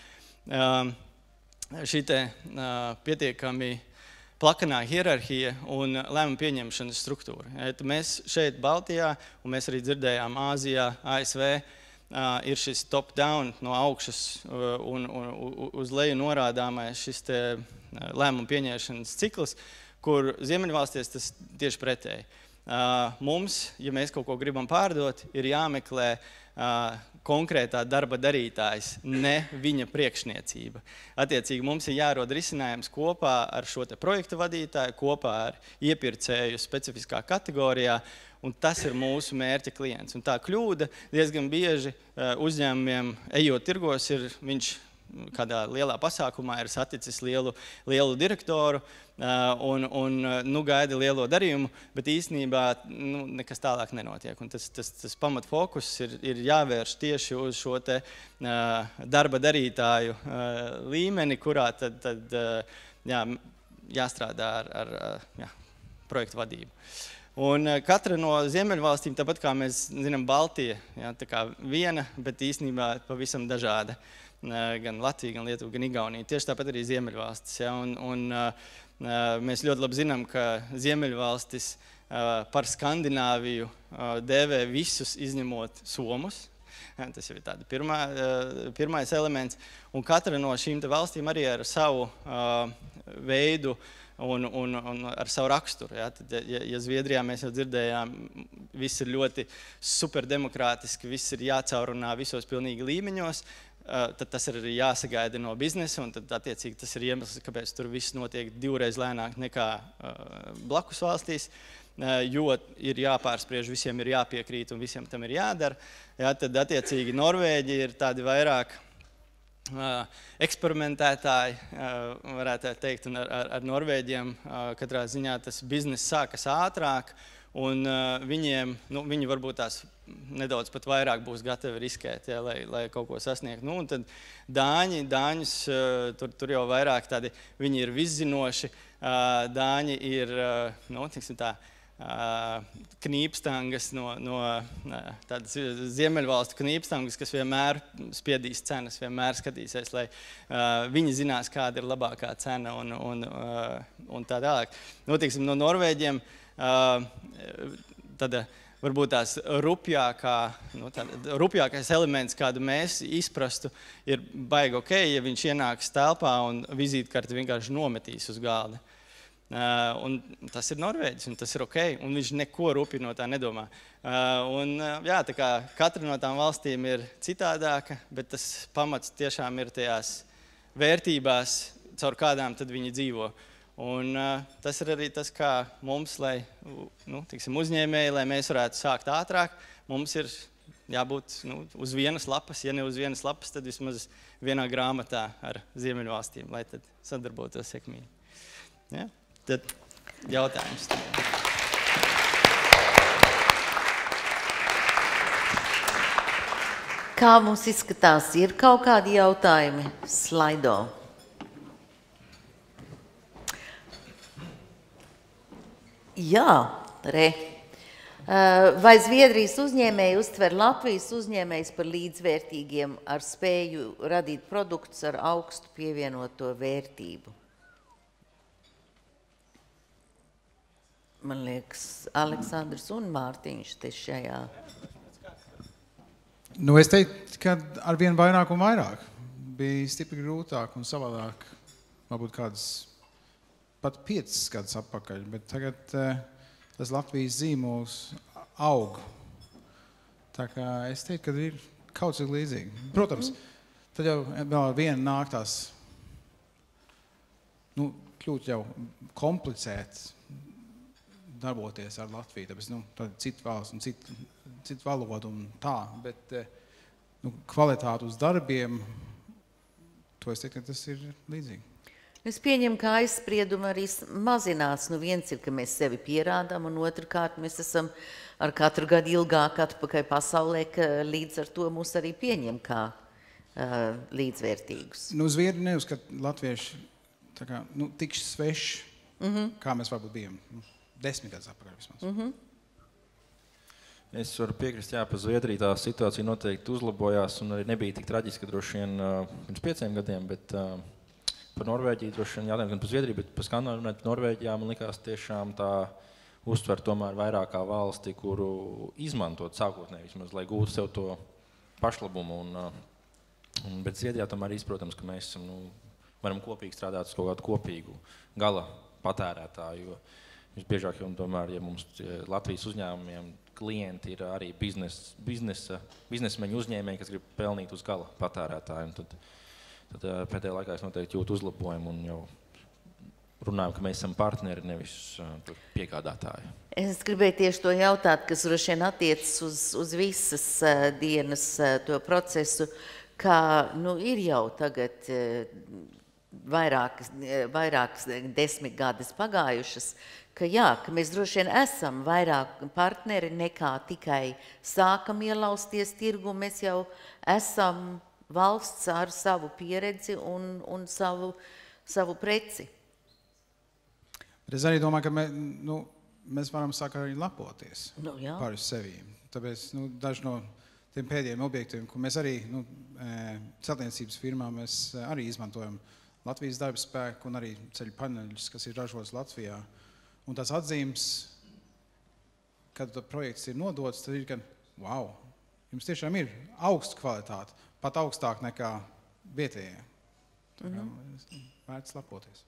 šī te pietiekami plakanā hierarhija un lēmuma pieņemšanas struktūra. Mēs šeit Baltijā, un mēs arī dzirdējām Āzijā, A S V, ir šis top-down no augšas un, un uz leju norādāmais šis te lēmuma pieņemšanas cikls, kur Ziemeļvalstīs tas tieši pretēji. Uh, mums, ja mēs kaut ko gribam pārdot, ir jāmeklē uh, konkrētā darba darītājs, ne viņa priekšniecība. Attiecīgi, mums ir jārod risinājums kopā ar šo te projekta vadītāju, kopā ar iepircēju specifiskā kategorijā, un tas ir mūsu mērķa klients. Un tā kļūda diezgan bieži uh, uzņēmumiem, ejot tirgos, ir viņš kādā lielā pasākumā ir saticis lielu, lielu direktoru un, un nu, gaida lielo darījumu, bet īstenībā nu, nekas tālāk nenotiek. Un tas, tas, tas pamatfokus ir, ir jāvērš tieši uz šo te darba darītāju līmeni, kurā tad, tad jā, jāstrādā ar, ar jā, projektu vadību. Un katra no Ziemeļvalstīm, tāpat kā mēs zinām, Baltija, jā, tā kā viena, bet īstenībā pavisam dažāda. Gan Latvija, gan Lietuva, gan Igaunija. Tieši tāpat arī Ziemeļvalstis. Jā, un, un mēs ļoti labi zinām, ka Ziemeļvalstis par Skandināviju dēvē visus izņemot Somus. Jā, tas jau ir tāda pirmā, pirmais elements. Un katra no šīm te valstīm arī ar savu veidu Un, un, un ar savu raksturu. Ja? Tad, ja, ja Zviedrijā mēs jau dzirdējām, viss ir ļoti superdemokrātiski, viss ir jācaurunā visos pilnīgi līmeņos, tad tas ir arī jāsagaida no biznesa, un tad attiecīgi tas ir iemesls, kāpēc tur viss notiek divreiz lēnāk nekā blakus valstīs, jo ir jāpārspriež, visiem ir jāpiekrīt un visiem tam ir jādara. Ja? Tad attiecīgi Norvēģi ir tādi vairāk eksperimentētāji, varētu teikt, un ar, ar, ar Norvēģiem katrā ziņā tas bizness sākas ātrāk, un viņiem, nu, viņi varbūt tās nedaudz pat vairāk būs gatavi riskēt, ja, lai, lai kaut ko sasniegt. Nu, un tad Dāņi, Dāņus, tur, tur jau vairāk tādi, viņi ir viszinoši, Dāņi ir, nu, tiksim tā, knīpstangas no, no tādas Ziemeļvalstu knīpstangas, kas vienmēr spiedīs cenas, vienmēr skatīsies, lai uh, viņi zinās, kāda ir labākā cena un, un, uh, un tā tālāk. Nu, tiksim, no Norvēģiem uh, tad varbūt tās rupjākā, nu, tāda, rupjākais elements, kādu mēs izprastu, ir baigi ok, ja viņš ienāks telpā un vizītkarti vienkārši nometīs uz galda. Uh, un tas ir Norvēģis, un tas ir ok, un viņš neko rupi no tā nedomā. Uh, un, uh, jā, tā kā katra no tām valstīm ir citādāka, bet tas pamats tiešām ir tajās vērtībās, caur kādām tad viņi dzīvo. Un uh, tas ir arī tas, kā mums, lai, nu, tiksim, uzņēmēji, lai mēs varētu sākt ātrāk, mums ir jābūt nu, uz vienas lapas, ja ne uz vienas lapas, tad vismaz vienā grāmatā ar Ziemeļvalstīm, lai tad sadarbotos sekmīgi. Ja? Tad jautājums. Kā mums izskatās? Ir kaut kādi jautājumi? Slaido. Jā, re. Vai Zviedrijas uzņēmēji uztver Latvijas uzņēmējus par līdzvērtīgiem ar spēju radīt produktus ar augstu pievienoto vērtību? Man liekas, Aleksandrs un Mārtiņš te šajā. Nu, es teiktu, ka ar vienu vairāk un vairāk bija stipri grūtāk un savādāk, varbūt kādas pat piecas gadus atpakaļ, bet tagad uh, tas Latvijas zīmols aug. Tā kā es teiktu, ka ir kaut cik līdzīgi. Protams, tad jau vēl viena nāk tās, nu, kļūt jau komplicēt, darboties ar Latviju, tāpēc, nu, tāda cita valsts un cita, cita valoda un tā, bet, nu, kvalitāti uz darbiem, to es teiktu, ka tas ir līdzīgi. Es pieņemu, ka aizspriedumi arī mazinās. Nu, viens ir, ka mēs sevi pierādām, un otrkārt mēs esam ar katru gadu ilgāk atpakaļ pasaulē, ka līdz ar to mūs arī pieņem kā uh, līdzvērtīgus. Nu, Zviedri neuzskat latvieši tā kā, nu, tik sveši, mm-hmm. kā mēs varbūt bijām. Desmit gadus atpakaļ vismaz. Mm-hmm. Es varu piekrist, jā, pa Zviedriju tā situācija noteikti uzlabojās un arī nebija tik traģiska droši vien uh, pirms pieciem gadiem, bet uh, par Norvēģiju droši vien jādājums gan par Zviedriju, bet par Skandināviju, Norvēģijā man likās tiešām tā uztver tomēr vairāk kā valsti, kuru izmantot sākotnēji vismaz, lai gūtu sev to pašlabumu. Un, uh, un, bet Zviedrijā tomēr izprotams, ka mēs nu, varam kopīgi strādāt uz kaut kādu kopīgu gala patērētāju, jo visbiežāk jau tomēr, ja mums Latvijas uzņēmumiem klienti ir arī biznes, biznesa, biznesmeņu uzņēmēji, kas grib pelnīt uz gala patērētāju, tad, tad pēdējā laikā es noteikti jūtu uzlabojumu un jau runājam, ka mēs esam partneri, nevis uh, piegādātāji. Es gribēju tieši to jautāt, kas droši vien attiecas uz, uz visas uh, dienas uh, to procesu, ka nu, ir jau tagad vairākas, vairākas desmit gadus pagājušas, ka jā, ka mēs droši vien esam vairāk partneri nekā tikai sākam ielausties tirgu, mēs jau esam valsts ar savu pieredzi un, un savu, savu preci. Es arī domāju, ka mē, nu, mēs varam sākt arī lepoties nu, par sevi. Tāpēc nu, daži no tiem pēdējiem objektiem, ko mēs arī nu, celtniecības firmā mēs arī izmantojam Latvijas darba spēku un arī ceļu paneļus, kas ir ražots Latvijā. Un tās atzīmes, kad projekts ir nodots, tad ir, ka wow, jums tiešām ir augsta kvalitāte, pat augstāk nekā vietējie. Tā kā mm-hmm. vērts lepoties.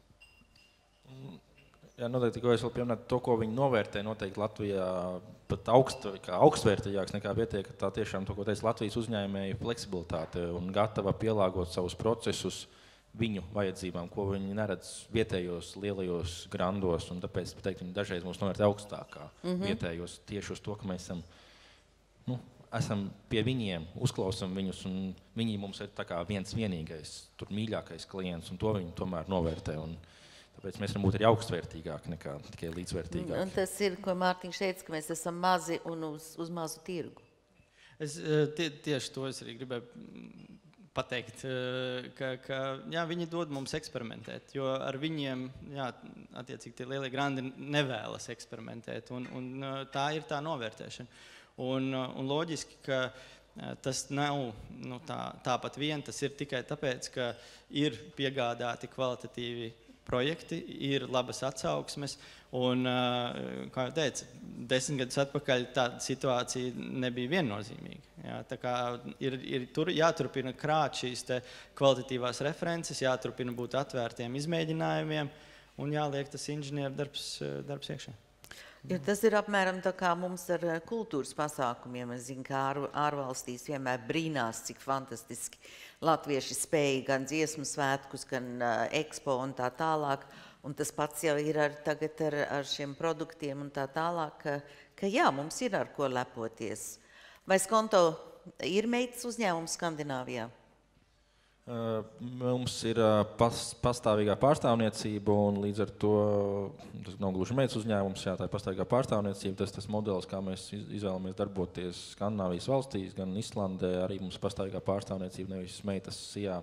Jā, noteikti, ko es vēl pieminētu, to, ko viņi novērtē, noteikti Latvijā pat augst, kā augstvērtīgāks nekā vietējie, ka tā tiešām, to, ko teica Latvijas uzņēmēja fleksibilitāte un gatava pielāgot savus procesus viņu vajadzībām, ko viņi neredz vietējos, lielajos grandos, un tāpēc, teikt, viņi dažreiz mums novērtē augstākā mm-hmm. vietējos tieši uz to, ka mēs esam, nu, esam pie viņiem, uzklausam viņus, un viņi mums ir tā kā viens vienīgais, tur mīļākais klients, un to viņi tomēr novērtē. Un tāpēc mēs varam būt arī augstvērtīgāki nekā tikai līdzvērtīgāki. Un tas ir, ko Mārtiņš teica, ka mēs esam mazi un uz, uz mazu tirgu. Es tie, tieši to es arī gribēju pateikt, ka, ka jā, viņi dod mums eksperimentēt, jo ar viņiem, jā, attiecīgi tie lielie grandi nevēlas eksperimentēt, un, un tā ir tā novērtēšana. Un, un loģiski, ka tas nav nu, tā, tāpat vien, tas ir tikai tāpēc, ka ir piegādāti kvalitatīvi projekti, ir labas atsauksmes, un, kā jau teicu, desmit gadus atpakaļ tāda situācija nebija viennozīmīga. Jā, tā kā ir, ir tur jāturpina krāt šīs te kvalitatīvās references, jāturpina būt atvērtiem izmēģinājumiem, un jāliek tas inženieru darbs, darbs iekšā. Jo tas ir apmēram tā kā mums ar kultūras pasākumiem. Es zinu, ka ār, ārvalstīs vienmēr brīnās, cik fantastiski latvieši spēja gan dziesmu svētkus, gan uh, ekspo un tā tālāk. Un tas pats jau ir ar, tagad ar, ar šiem produktiem un tā tālāk, ka, ka jā, mums ir ar ko lepoties. Vai Skonto ir meitas uzņēmums Skandināvijā? Uh, mums ir uh, pas, pastāvīgā pārstāvniecība, un līdz ar to tas nav gluži meitas uzņēmums, jā, tā ir pastāvīgā pārstāvniecība, tas tas modelis, kā mēs izvēlamies darboties Skandināvijas valstīs, gan Islandē, arī mums pastāvīgā pārstāvniecība, nevis meitas sijā.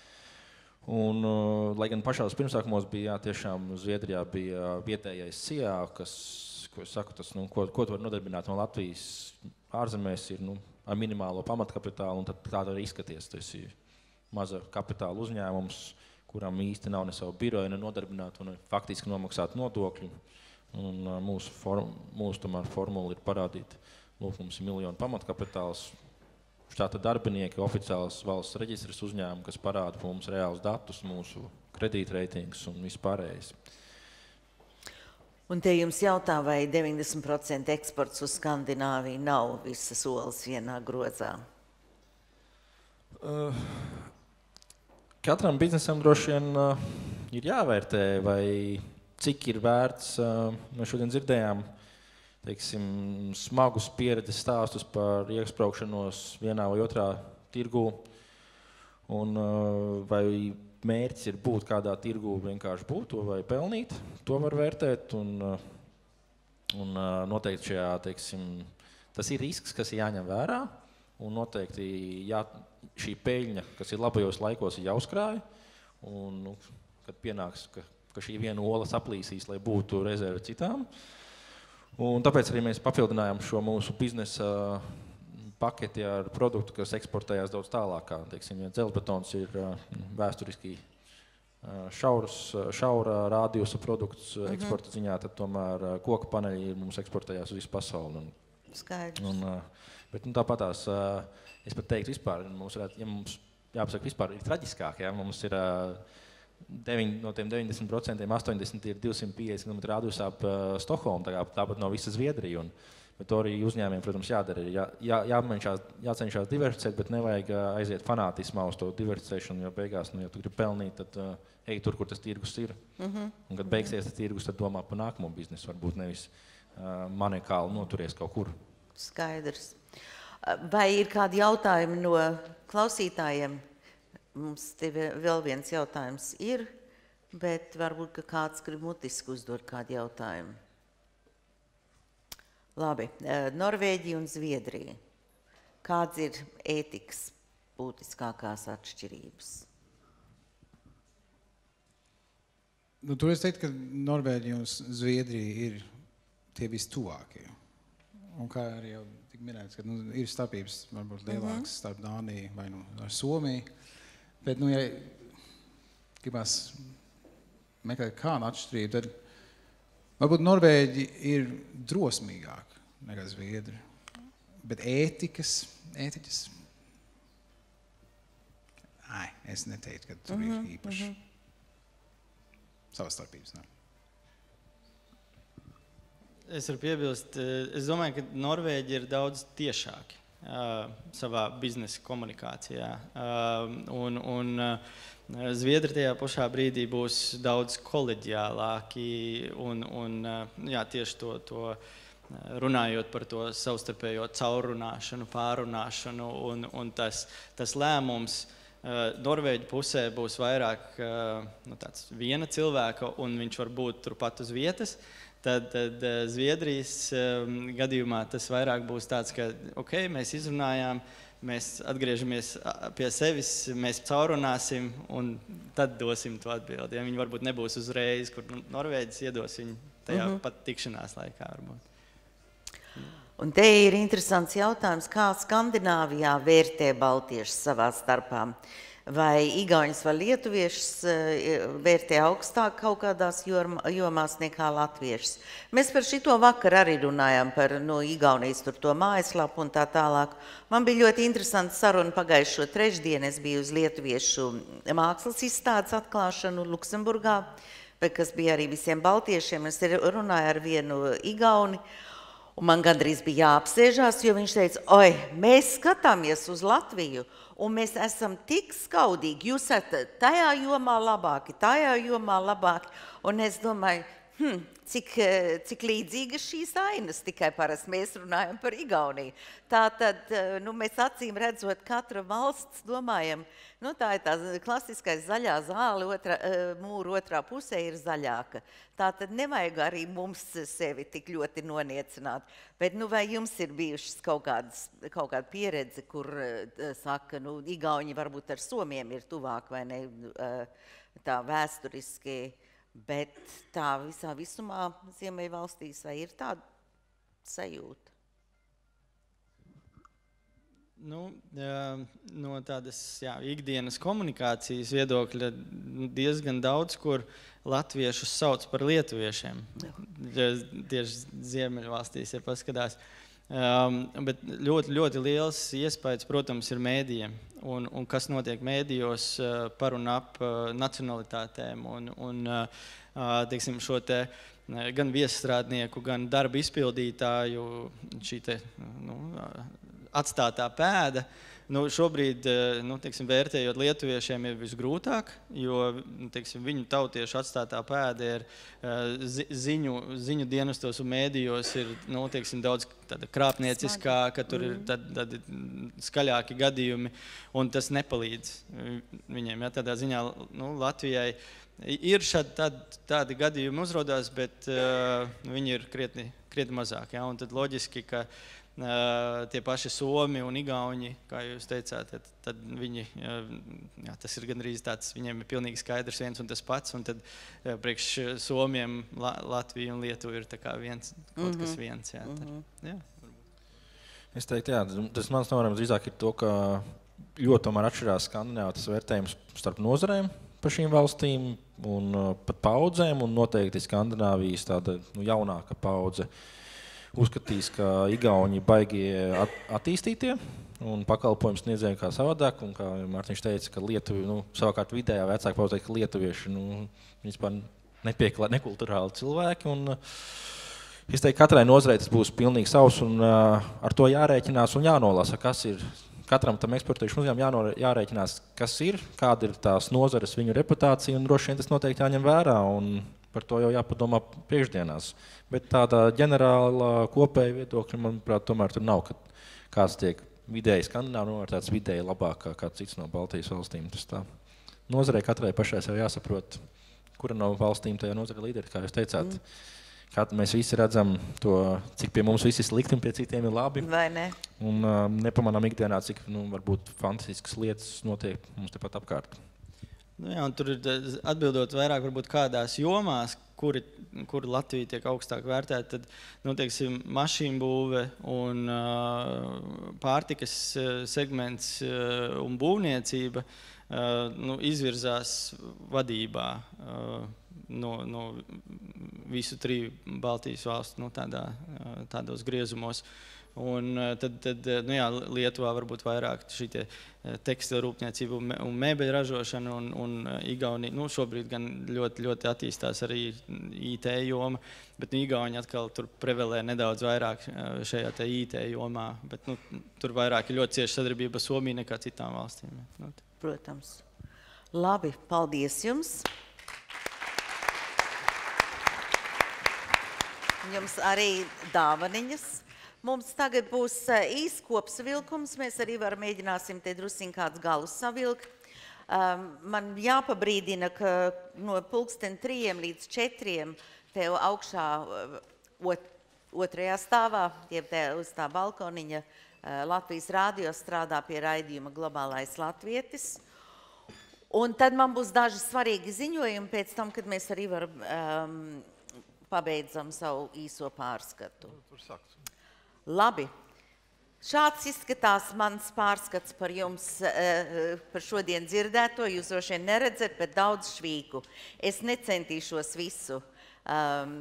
Un, uh, lai gan pašās pirmsākumos bija, jā, tiešām Zviedrijā bija vietējais sijā, kas, ko es saku, tas, nu, ko, ko tu var nodarbināt no Latvijas ārzemēs, ir, nu, ar minimālo pamatkapitālu, un tad tāda arī izskaties, tas ir maza kapitāla uzņēmums, kuram īsti nav ne savu biroju, ne nodarbināt un faktiski nomaksāt nodokļu. Un mūsu, form, mūsu tomēr formula ir parādīta. Lūk, mums ir miljonu pamatkapitāls, štāta darbinieki, oficiāls valsts reģistras uzņēmumi, kas parāda mums reālus datus, mūsu kredītreitingus un vispārējais. Un te jums jautā, vai deviņdesmit procenti eksports uz Skandināviju nav visas olas vienā grozā? Uh, Katram biznesam droši vien uh, ir jāvērtē, vai cik ir vērts. Uh, mēs šodien dzirdējām, teiksim, smagus pieredzes stāstus par iesprāgšanos vienā vai otrā tirgū. Un, uh, vai mērķis ir būt kādā tirgū vienkārši būt to vai pelnīt, to var vērtēt. Un, uh, un uh, noteikti šajā, teiksim, tas ir risks, kas ir jāņem vērā. Un noteikti jā, šī peļņa, kas ir labajos laikos, ir jāuzkrāja. Un, nu, kad pienāks, ka, ka šī viena ola saplīsīs, lai būtu rezerve citām. Un tāpēc arī mēs papildinājām šo mūsu biznesa paketi ar produktu, kas eksportējās daudz tālākā. Teiksim, ja dzelzbetons ir vēsturiski šauras, šaura rādījusa produkts mm-hmm. eksporta ziņā, tad tomēr koku paneļi mums eksportējās uz visu pasauli. Un, Skaidrs. Un, bet nu, tāpatās, es pat teiktu vispār, mums varētu, ja mums jāpasaka vispār, ir traģiskāk, ja mums ir deviņi, no tiem deviņdesmit procentiem astoņdesmit ir divsimt piecdesmit kilometru rādījus ap Stokholmu, tā kā, tāpat no visa Zviedrija. Un, bet to arī uzņēmiem, protams, jādara. Jā, jā, jācenšās, jācenšās diversificēt, bet nevajag aiziet fanātismā uz to diversificēšanu, jo beigās, nu, ja tu gribi pelnīt, tad uh, ej tur, kur tas tirgus ir. Mm-hmm. Un, kad beigsies tas tirgus, tad domā par nākamo biznesu, varbūt nevis uh, manikāli noturies kaut kur. Skaidrs. Vai ir kādi jautājumi no klausītājiem? Mums te vēl viens jautājums ir, bet varbūt, ka kāds grib mutiski uzdot kādu jautājumu. Labi, Norvēģija un Zviedrija. Kāds ir ētikas būtiskākās atšķirības? Nu, tur es teiktu, ka Norvēģija un Zviedrija ir tie vistuvākie. Un kā arī jau tik minēts, ka nu, ir starpības varbūt lielākas mm-hmm. starp Dāniju vai nu ar Somiju. Bet, nu, ja gribās meklēt kādu atšķirību, tad varbūt Norvēģi ir drosmīgāki nekā Zviedri. Bet ētikas, ētikas, ai, es neteiktu, ka tur mm-hmm. ir īpaši mm-hmm. savas starpības. Ne? Es varu piebilst, es domāju, ka Norvēģi ir daudz tiešāki uh, savā biznesa komunikācijā. Uh, un, un uh, Zviedri tajā pašā brīdī būs daudz koleģiālāki un, un uh, jā, tieši to, to runājot par to savstarpējo caurrunāšanu, pārrunāšanu un, un tas, tas lēmums uh, Norvēģu pusē būs vairāk uh, nu, tāds viena cilvēka un viņš var būt turpat uz vietas. Tad, tad Zviedrijas um, gadījumā tas vairāk būs tāds, ka ok, mēs izrunājām, mēs atgriežamies pie sevis, mēs caurunāsim un tad dosim to atbildi. Ja viņi varbūt nebūs uzreiz, kur Norvēģis iedos viņu tajā mm-hmm. pat tikšanās laikā varbūt. Un te ir interesants jautājums, kā Skandināvijā vērtē baltieši savā starpā. Vai igauņus vai lietuviešus vērtē augstāk kaut kādās jomās nekā latviešus. Mēs par šito vakar arī runājām par no Igaunijas tur to mājaslapu un tā tālāk. Man bija ļoti interesanti saruna pagājušo trešdienu. Es biju uz lietuviešu mākslas izstādes atklāšanu Luksemburgā, kas bija arī visiem baltiešiem. Es runāju ar vienu igauni. Un man gandrīz bija jāapsēžās, jo viņš teica, oi, mēs skatāmies uz Latviju, un mēs esam tik skaudīgi, jūs esat tajā jomā labāki, tajā jomā labāki, un es domāju, hm, cik, cik līdzīgas šīs ainas, tikai parasti mēs runājam par Igauniju. Tātad, nu, mēs acīm redzot, katra valsts domājam, nu, tā ir tā klasiskais zaļā zāle, otrā, mūra otrā pusē ir zaļāka. Tātad nevajag arī mums sevi tik ļoti noniecināt. Bet, nu, vai jums ir bijušas kaut kādas, kaut kāda pieredze, kur saka, nu, Igauņi varbūt ar Somiem ir tuvāk, vai ne, tā vēsturiski, bet tā visā visumā Ziemeļvalstīs vai ir tāda sajūta? Nu, no tādas jā, ikdienas komunikācijas viedokļa diezgan daudz, kur latviešus sauc par lietuviešiem. Tieši Ziemeļvalstīs, ja paskatās. Um, bet ļoti, ļoti liels iespējas, protams, ir mēdījiem. Un, un kas notiek mēdījos uh, par un ap uh, nacionalitātēm un, un uh, teiksim, šo te uh, gan viesstrādnieku, gan darba izpildītāju šī te, nu, atstātā pēda. Nu, šobrīd, nu, teiksim, vērtējot lietuviešiem ir visgrūtāk, jo, teiksim, viņu tautiešu atstātā pēda ir zi, ziņu, ziņu dienestos un mēdījos ir, nu, teiksim, daudz tāda krāpnieciskā, ka tur ir tādi, tādi skaļāki gadījumi, un tas nepalīdz viņiem. Ja, tādā ziņā, nu, Latvijai ir šādi tādi, tādi gadījumi uzrodās, bet uh, viņi ir krietni, krietni mazāk. Ja, un tad loģiski, ka Uh, tie paši Somi un Igauņi, kā jūs teicāt, tad, tad viņi, uh, jā, tas ir gandrīz tāds, viņiem ir pilnīgi skaidrs viens un tas pats, un tad uh, priekš Somiem La, Latvija un Lietuva ir tā kā viens, kaut mm-hmm. kas viens. Jā, tad, jā. Es teiktu, jā, tas mans novērojums drīzāk ir to, ka ļoti tomēr atšķirās Skandināvā tas vērtējums starp nozarēm par šīm valstīm un uh, pat paudzēm, un noteikti Skandināvijas tāda nu, jaunāka paudze uzskatīs, ka Igauņi baigie at attīstītie un pakalpojums sniedzēji kā savādāk, un kā Mārtiņš teica, ka Lietuvi, nu, savukārt vidējā vecāka paudze, ka lietuvieši, nu, vispār nepieklā, nekulturāli cilvēki, un es teiktu, katrai nozarei tas būs pilnīgi savs, un uh, ar to jārēķinās un jānolasa, kas ir, katram tam eksportējuši uzņēmumam jāno, jārēķinās, kas ir, kāda ir tās nozares, viņu reputācija, un droši vien tas noteikti jāņem vērā, un par to jau jāpadomā priekšdienās. Bet tāda ģenerāla kopēja viedokļa, manuprāt, tomēr tur nav, ka kāds tiek vidēji Skandināvi novērtēts, vidēji labāk kā kāds cits no Baltijas valstīm. Tas tā nozarei katrai pašai sev jāsaprot, kura no valstīm tajā nozarei līderi, kā jūs teicāt. Mm. Kā mēs visi redzam to, cik pie mums visi slikti un pie citiem ir labi. Vai ne? Un uh, nepamanām ikdienā, cik nu, varbūt fantastiskas lietas notiek mums tepat apkārt. Nu jā, un tur ir atbildot vairāk varbūt kādās jomās, kuri, kuri Latvija tiek augstāk vērtēta, tad, nu, teiksim, mašīnbūve un uh, pārtikas segments uh, un būvniecība uh, nu, izvirzās vadībā. Uh, No, no visu triju Baltijas valstu nu, tādā, tādos griezumos. Un tad, tad nu jā, Lietuvā varbūt vairāk šī tekstila rūpniecība un mēbeļu ražošana, un, un Igaunija, nu šobrīd gan ļoti, ļoti attīstās arī I T joma, bet nu, Igauni atkal tur prevelē nedaudz vairāk šajā te I T jomā, bet nu, tur vairāk ir ļoti cieša sadarbība Somija nekā citām valstīm. Nu, Protams. Labi, paldies jums! Jums arī dāvaniņas. Mums tagad būs īs kopsavilkums. Mēs arī varam mēģināsim te drusiņ kāds galus savilkt. Man jāpabrīdina, ka no pulksten trījiem līdz četriem tev augšā ot, otrajā stāvā, jeb te uz tā balkoniņa, Latvijas rādio strādā pie raidījuma Globālais latvietis. Un tad man būs daži svarīgi ziņojumi pēc tam, kad mēs arī varam um, pabeidzam savu īso pārskatu. Labi. Šāds izskatās mans pārskats par jums, par šodien dzirdēto. Jūs droši vien neredzat, bet daudz švīku. Es necentīšos visu um,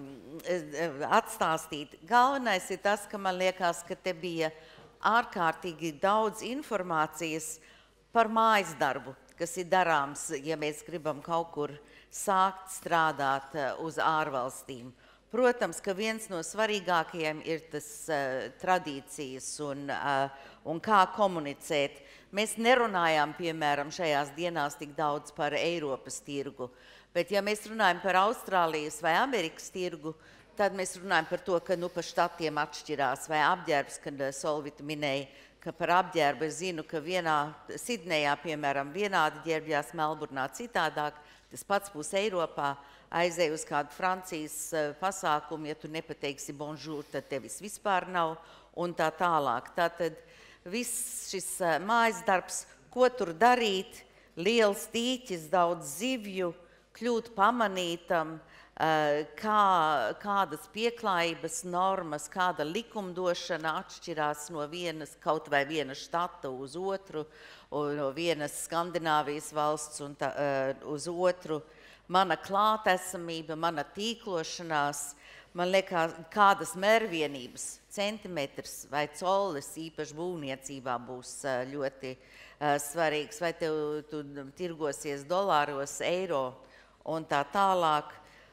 atstāstīt. Galvenais ir tas, ka man liekas, ka te bija ārkārtīgi daudz informācijas par mājas darbu, kas ir darāms, ja mēs gribam kaut kur sākt strādāt uz ārvalstīm. Protams, ka viens no svarīgākajiem ir tas uh, tradīcijas un, uh, un kā komunicēt. Mēs nerunājām, piemēram, šajās dienās tik daudz par Eiropas tirgu, bet ja mēs runājam par Austrālijas vai Amerikas tirgu, tad mēs runājam par to, ka nu pa štatiem atšķirās, vai apģērbs, kad Solvita minēja, ka par apģērbu es zinu, ka vienā Sidnejā, piemēram, vienādi ģērbjās, Melburnā citādāk, tas pats būs Eiropā, aizēj uz kādu Francijas pasākumu, ja tu nepateiksi bonjour, tad tevis vispār nav, un tā tālāk. Tātad viss šis mājas darbs, ko tur darīt, liels tīķis, daudz zivju, kļūt pamanītam, kā, kādas pieklājības normas, kāda likumdošana atšķirās no vienas, kaut vai viena štata uz otru, no vienas Skandināvijas valsts un tā, uz otru. Mana klātesamība, mana tīklošanās, man liekas, kādas mērvienības, centimetrs vai colis īpaši būvniecībā būs ļoti uh, svarīgs, vai tev tu tirgosies dolāros, eiro un tā tālāk.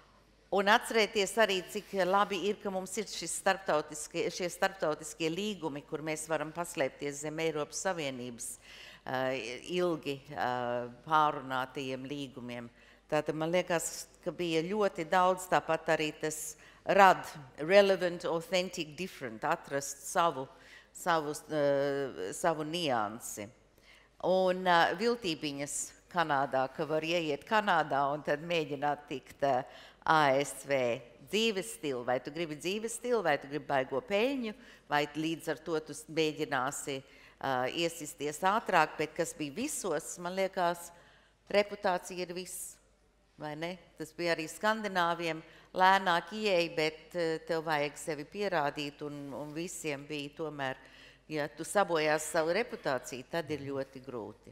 Un atcerēties arī, cik labi ir, ka mums ir šis starptautiskie, šie starptautiskie līgumi, kur mēs varam paslēpties zem Eiropas Savienības uh, ilgi uh, pārunātajiem līgumiem. Tātad man liekas, ka bija ļoti daudz, tāpat arī tas R A D, relevant, authentic, different, atrast savu, savu, uh, savu niansi. Un uh, viltībiņas Kanādā, ka var ieiet Kanādā un tad mēģināt tikt uh, A S V dzīves stilu. Vai tu gribi dzīves stilu, vai tu gribi baigo peļņu, vai līdz ar to tu mēģināsi uh, iesisties ātrāk, bet kas bija visos, man liekas, reputācija ir viss. Vai ne? Tas bija arī skandināviem lēnāk ieeja, bet tev vajag sevi pierādīt, un, un visiem bija tomēr, ja tu sabojās savu reputāciju, tad ir ļoti grūti.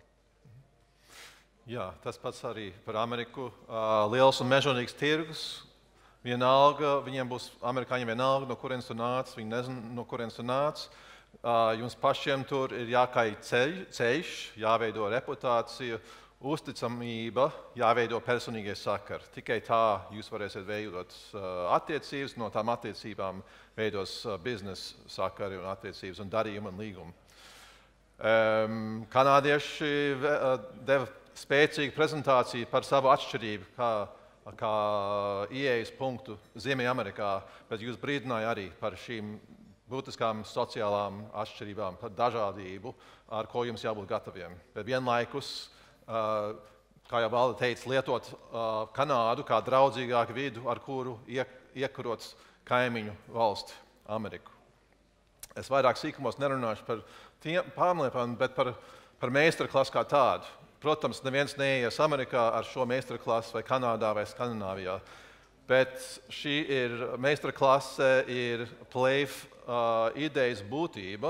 Jā, tas pats arī par Ameriku. Uh, liels un mežonīgs tirgus. Vienalga, viņiem būs amerikāņiem vienalga, no kurienes tu nāc, viņi nezin, no kurienes tu nāc. Uh, jums pašiem tur ir jākai ceļ, ceļš, jāveido reputācija, uzticamība, jāveido personīgie sakari. Tikai tā jūs varēsiet veidot uh, attiecības, no tām attiecībām veidos uh, biznesa sakari un attiecības un darījumi un līgumi. Um, kanādieši uh, deva spēcīgu prezentāciju par savu atšķirību, kā, kā ieejas punktu Ziemeļamerikā, bet jūs brīdināja arī par šīm būtiskām sociālām atšķirībām, par dažādību, ar ko jums jābūt gataviem. Bet vienlaikus, kā jau Valde teica, lietot Kanādu kā draudzīgāku vidu, ar kuru iekurot kaimiņu valsti Ameriku. Es vairāk sīkumos nerunāšu par tiem pārliepām, bet par, par meistarklasu kā tādu. Protams, neviens neies Amerikā ar šo meistarklasu vai Kanādā vai Skandināvijā. Bet šī ir meistarklase, ir Playf uh, idejas būtība,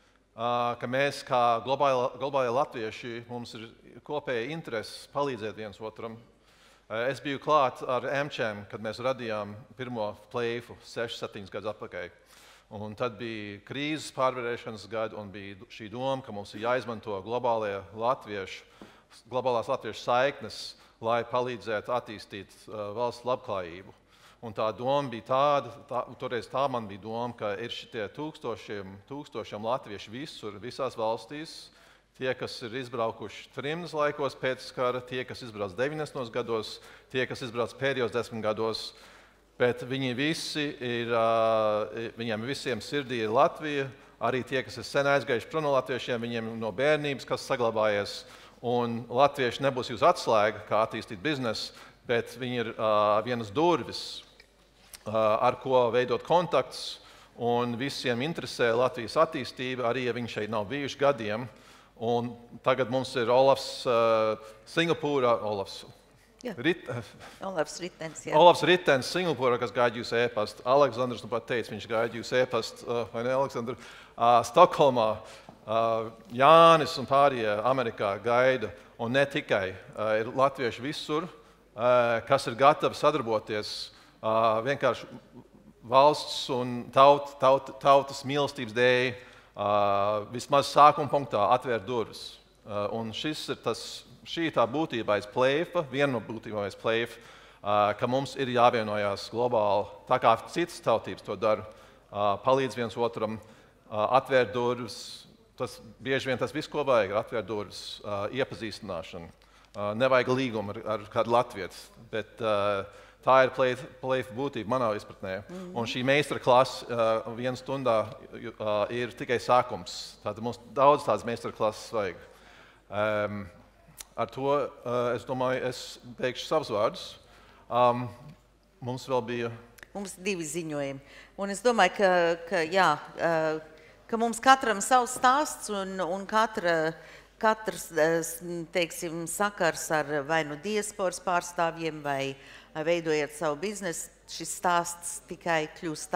uh, ka mēs kā globāli, globāli latvieši, mums ir kopēja interesi palīdzēt viens otram. Uh, es biju klāt ar Emčem, kad mēs radījām pirmo Playfu sešus, septiņus gadus atpakaļ. Un tad bija krīzes pārvarēšanas gadi un bija šī doma, ka mums ir jāizmanto globālie latviešu, globālās latviešu saiknes, lai palīdzētu attīstīt uh, valsts labklājību. Un tā doma bija tāda, tā, toreiz tā man bija doma, ka ir šitie tūkstošiem, tūkstošiem latviešu visur, visās valstīs, tie, kas ir izbraukuši trimdas laikos pēc kara, tie, kas izbrauc deviņdesmitos gados, tie, kas izbrauc pēdējos desmit gados, bet viņi visi ir, uh, viņiem visiem sirdī ir Latvija, arī tie, kas ir sen aizgājuši prom no latviešiem, viņiem no bērnības, kas saglabājies. Un latvieši nebūs jūs atslēga, kā attīstīt biznesu, bet viņi ir uh, vienas durvis, uh, ar ko veidot kontakts, un visiem interesē Latvijas attīstība, arī ja viņi šeit nav bijuši gadiem. Un tagad mums ir Olafs uh, Singapūrā, Olafs, Rit, Olafs Ritens, jā. Olafs Ritens Singapūrā, kas gaida jūs ēpastu. Aleksandrs nu pat teica, viņš gaida jūs ēpastu, uh, vai ne, Aleksandr? Uh, Stokholmā. Uh, Jānis un pārējie Amerikā gaida, un ne tikai uh, ir latvieši visur, uh, kas ir gatavi sadarboties uh, vienkārši valsts un taut, taut, tautas mīlestības dēļ, uh, vismaz sākuma punktā atvērt durvis. Uh, un šis ir tas, šī ir tā būtība aiz Playfa, viena no būtībām aiz Playfa, uh, ka mums ir jāvienojās globāli, tā kā citas tautības to dara, uh, palīdz viens otram, uh, atvērt durvis. Tas bieži vien tas viss, ko vajag, ir atvērt durvis, uh, iepazīstināšana. Uh, nevajag līgumu ar, ar kādu latvietu, bet uh, tā ir Playfa būtība manā izpratnē. Mm-hmm. Un šī meistarklase uh, viena stundā uh, ir tikai sākums. Tātad mums daudz tādas meistarklases vajag. Um, ar to uh, es domāju, es teikšu savus vārdus. Um, mums vēl bija... Mums divi ziņojumi. Un es domāju, ka, ka jā... Uh, ka mums katram savs stāsts un, un katra, katrs, teiksim, sakars ar vai nu diasporas pārstāvjiem vai veidojot savu biznesu, šis stāsts tikai kļūst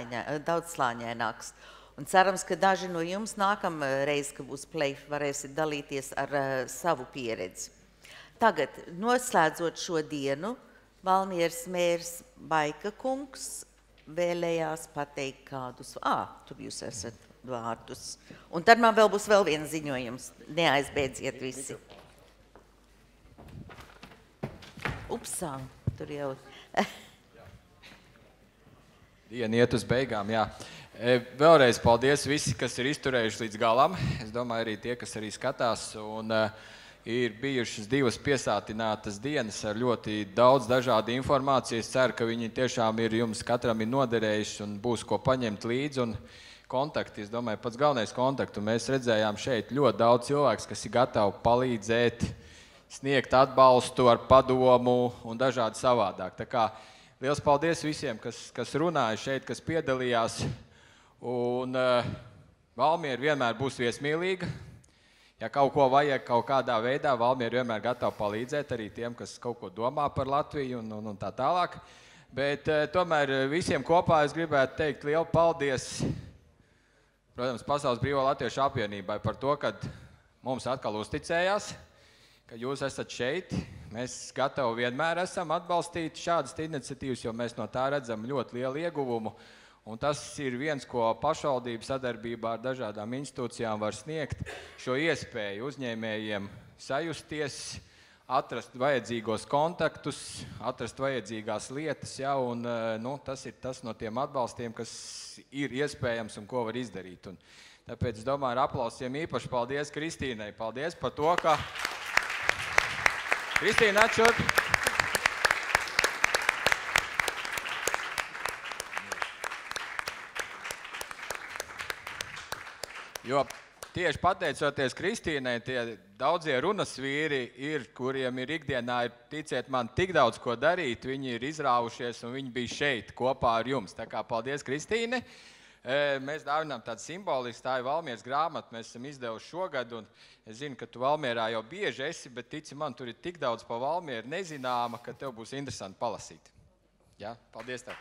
daudzslāņaināks. Un cerams, ka daži no jums nākamreiz, kad būs Playf, varēsiet dalīties ar uh, savu pieredzi. Tagad, noslēdzot šo dienu, Valmieras mērs Baika kungs vēlējās pateikt kādus, ā, tur jūs esat. Vārdus. Un tad man vēl būs vēl viens ziņojums. Neaizbēdziet visi. Upsā, tur jau. Diena iet uz beigām, jā. Vēlreiz paldies visi, kas ir izturējuši līdz galam. Es domāju, arī tie, kas arī skatās. Un, uh, ir bijušas divas piesātinātas dienas ar ļoti daudz dažādu informāciju. Es ceru, ka viņi tiešām ir jums katram ir noderējuši un būs ko paņemt līdzi. Un, kontakti, es domāju, pats galvenais kontaktu. Mēs redzējām šeit ļoti daudz cilvēks, kas ir gatavi palīdzēt, sniegt atbalstu ar padomu un dažādi savādāk. Tā kā liels paldies visiem, kas, kas runāja šeit, kas piedalījās. Un uh, Valmiera vienmēr būs viesmīlīga. Ja kaut ko vajag kaut kādā veidā, Valmiera vienmēr gatava palīdzēt arī tiem, kas kaut ko domā par Latviju un, un, un tā tālāk. Bet uh, tomēr visiem kopā es gribētu teikt lielu paldies. Protams, Pasaules Brīvo Latviešu apvienībai par to, ka mums atkal uzticējās, ka jūs esat šeit. Mēs gatavi vienmēr esam atbalstīt šādas iniciatīvas, jo mēs no tā redzam ļoti lielu ieguvumu. Un tas ir viens, ko pašvaldība sadarbībā ar dažādām institūcijām var sniegt, šo iespēju uzņēmējiem sajusties, atrast vajadzīgos kontaktus, atrast vajadzīgās lietas, ja, un nu, tas ir tas no tiem atbalstiem, kas ir iespējams un ko var izdarīt. Un tāpēc, es domāju, ar aplausiem īpaši paldies Kristīnai. Paldies par to, ka... Kristīna, atšķirp! Jo tieši pateicoties Kristīnai, tie daudzie runas vīri ir, kuriem ir ikdienā, ir, ticiet man, tik daudz ko darīt, viņi ir izrāvušies un viņi bija šeit kopā ar jums. Tā kā paldies, Kristīne. Mēs dāvinām tādu simbolisku, tā ir Valmieras grāmata, mēs esam izdevuši šogad, un es zinu, ka tu Valmierā jau bieži esi, bet tici man, tur ir tik daudz pa Valmieru nezināma, ka tev būs interesanti palasīt. Ja? Paldies tev!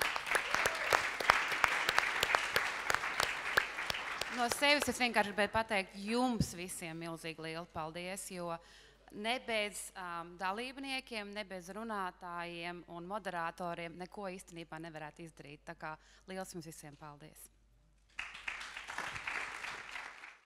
No sevis es vienkārši gribēju pateikt jums visiem milzīgi lielu paldies, jo ne bez um, dalībniekiem, ne bez runātājiem un moderatoriem neko īstenībā nevarētu izdarīt. Tā kā liels jums visiem paldies!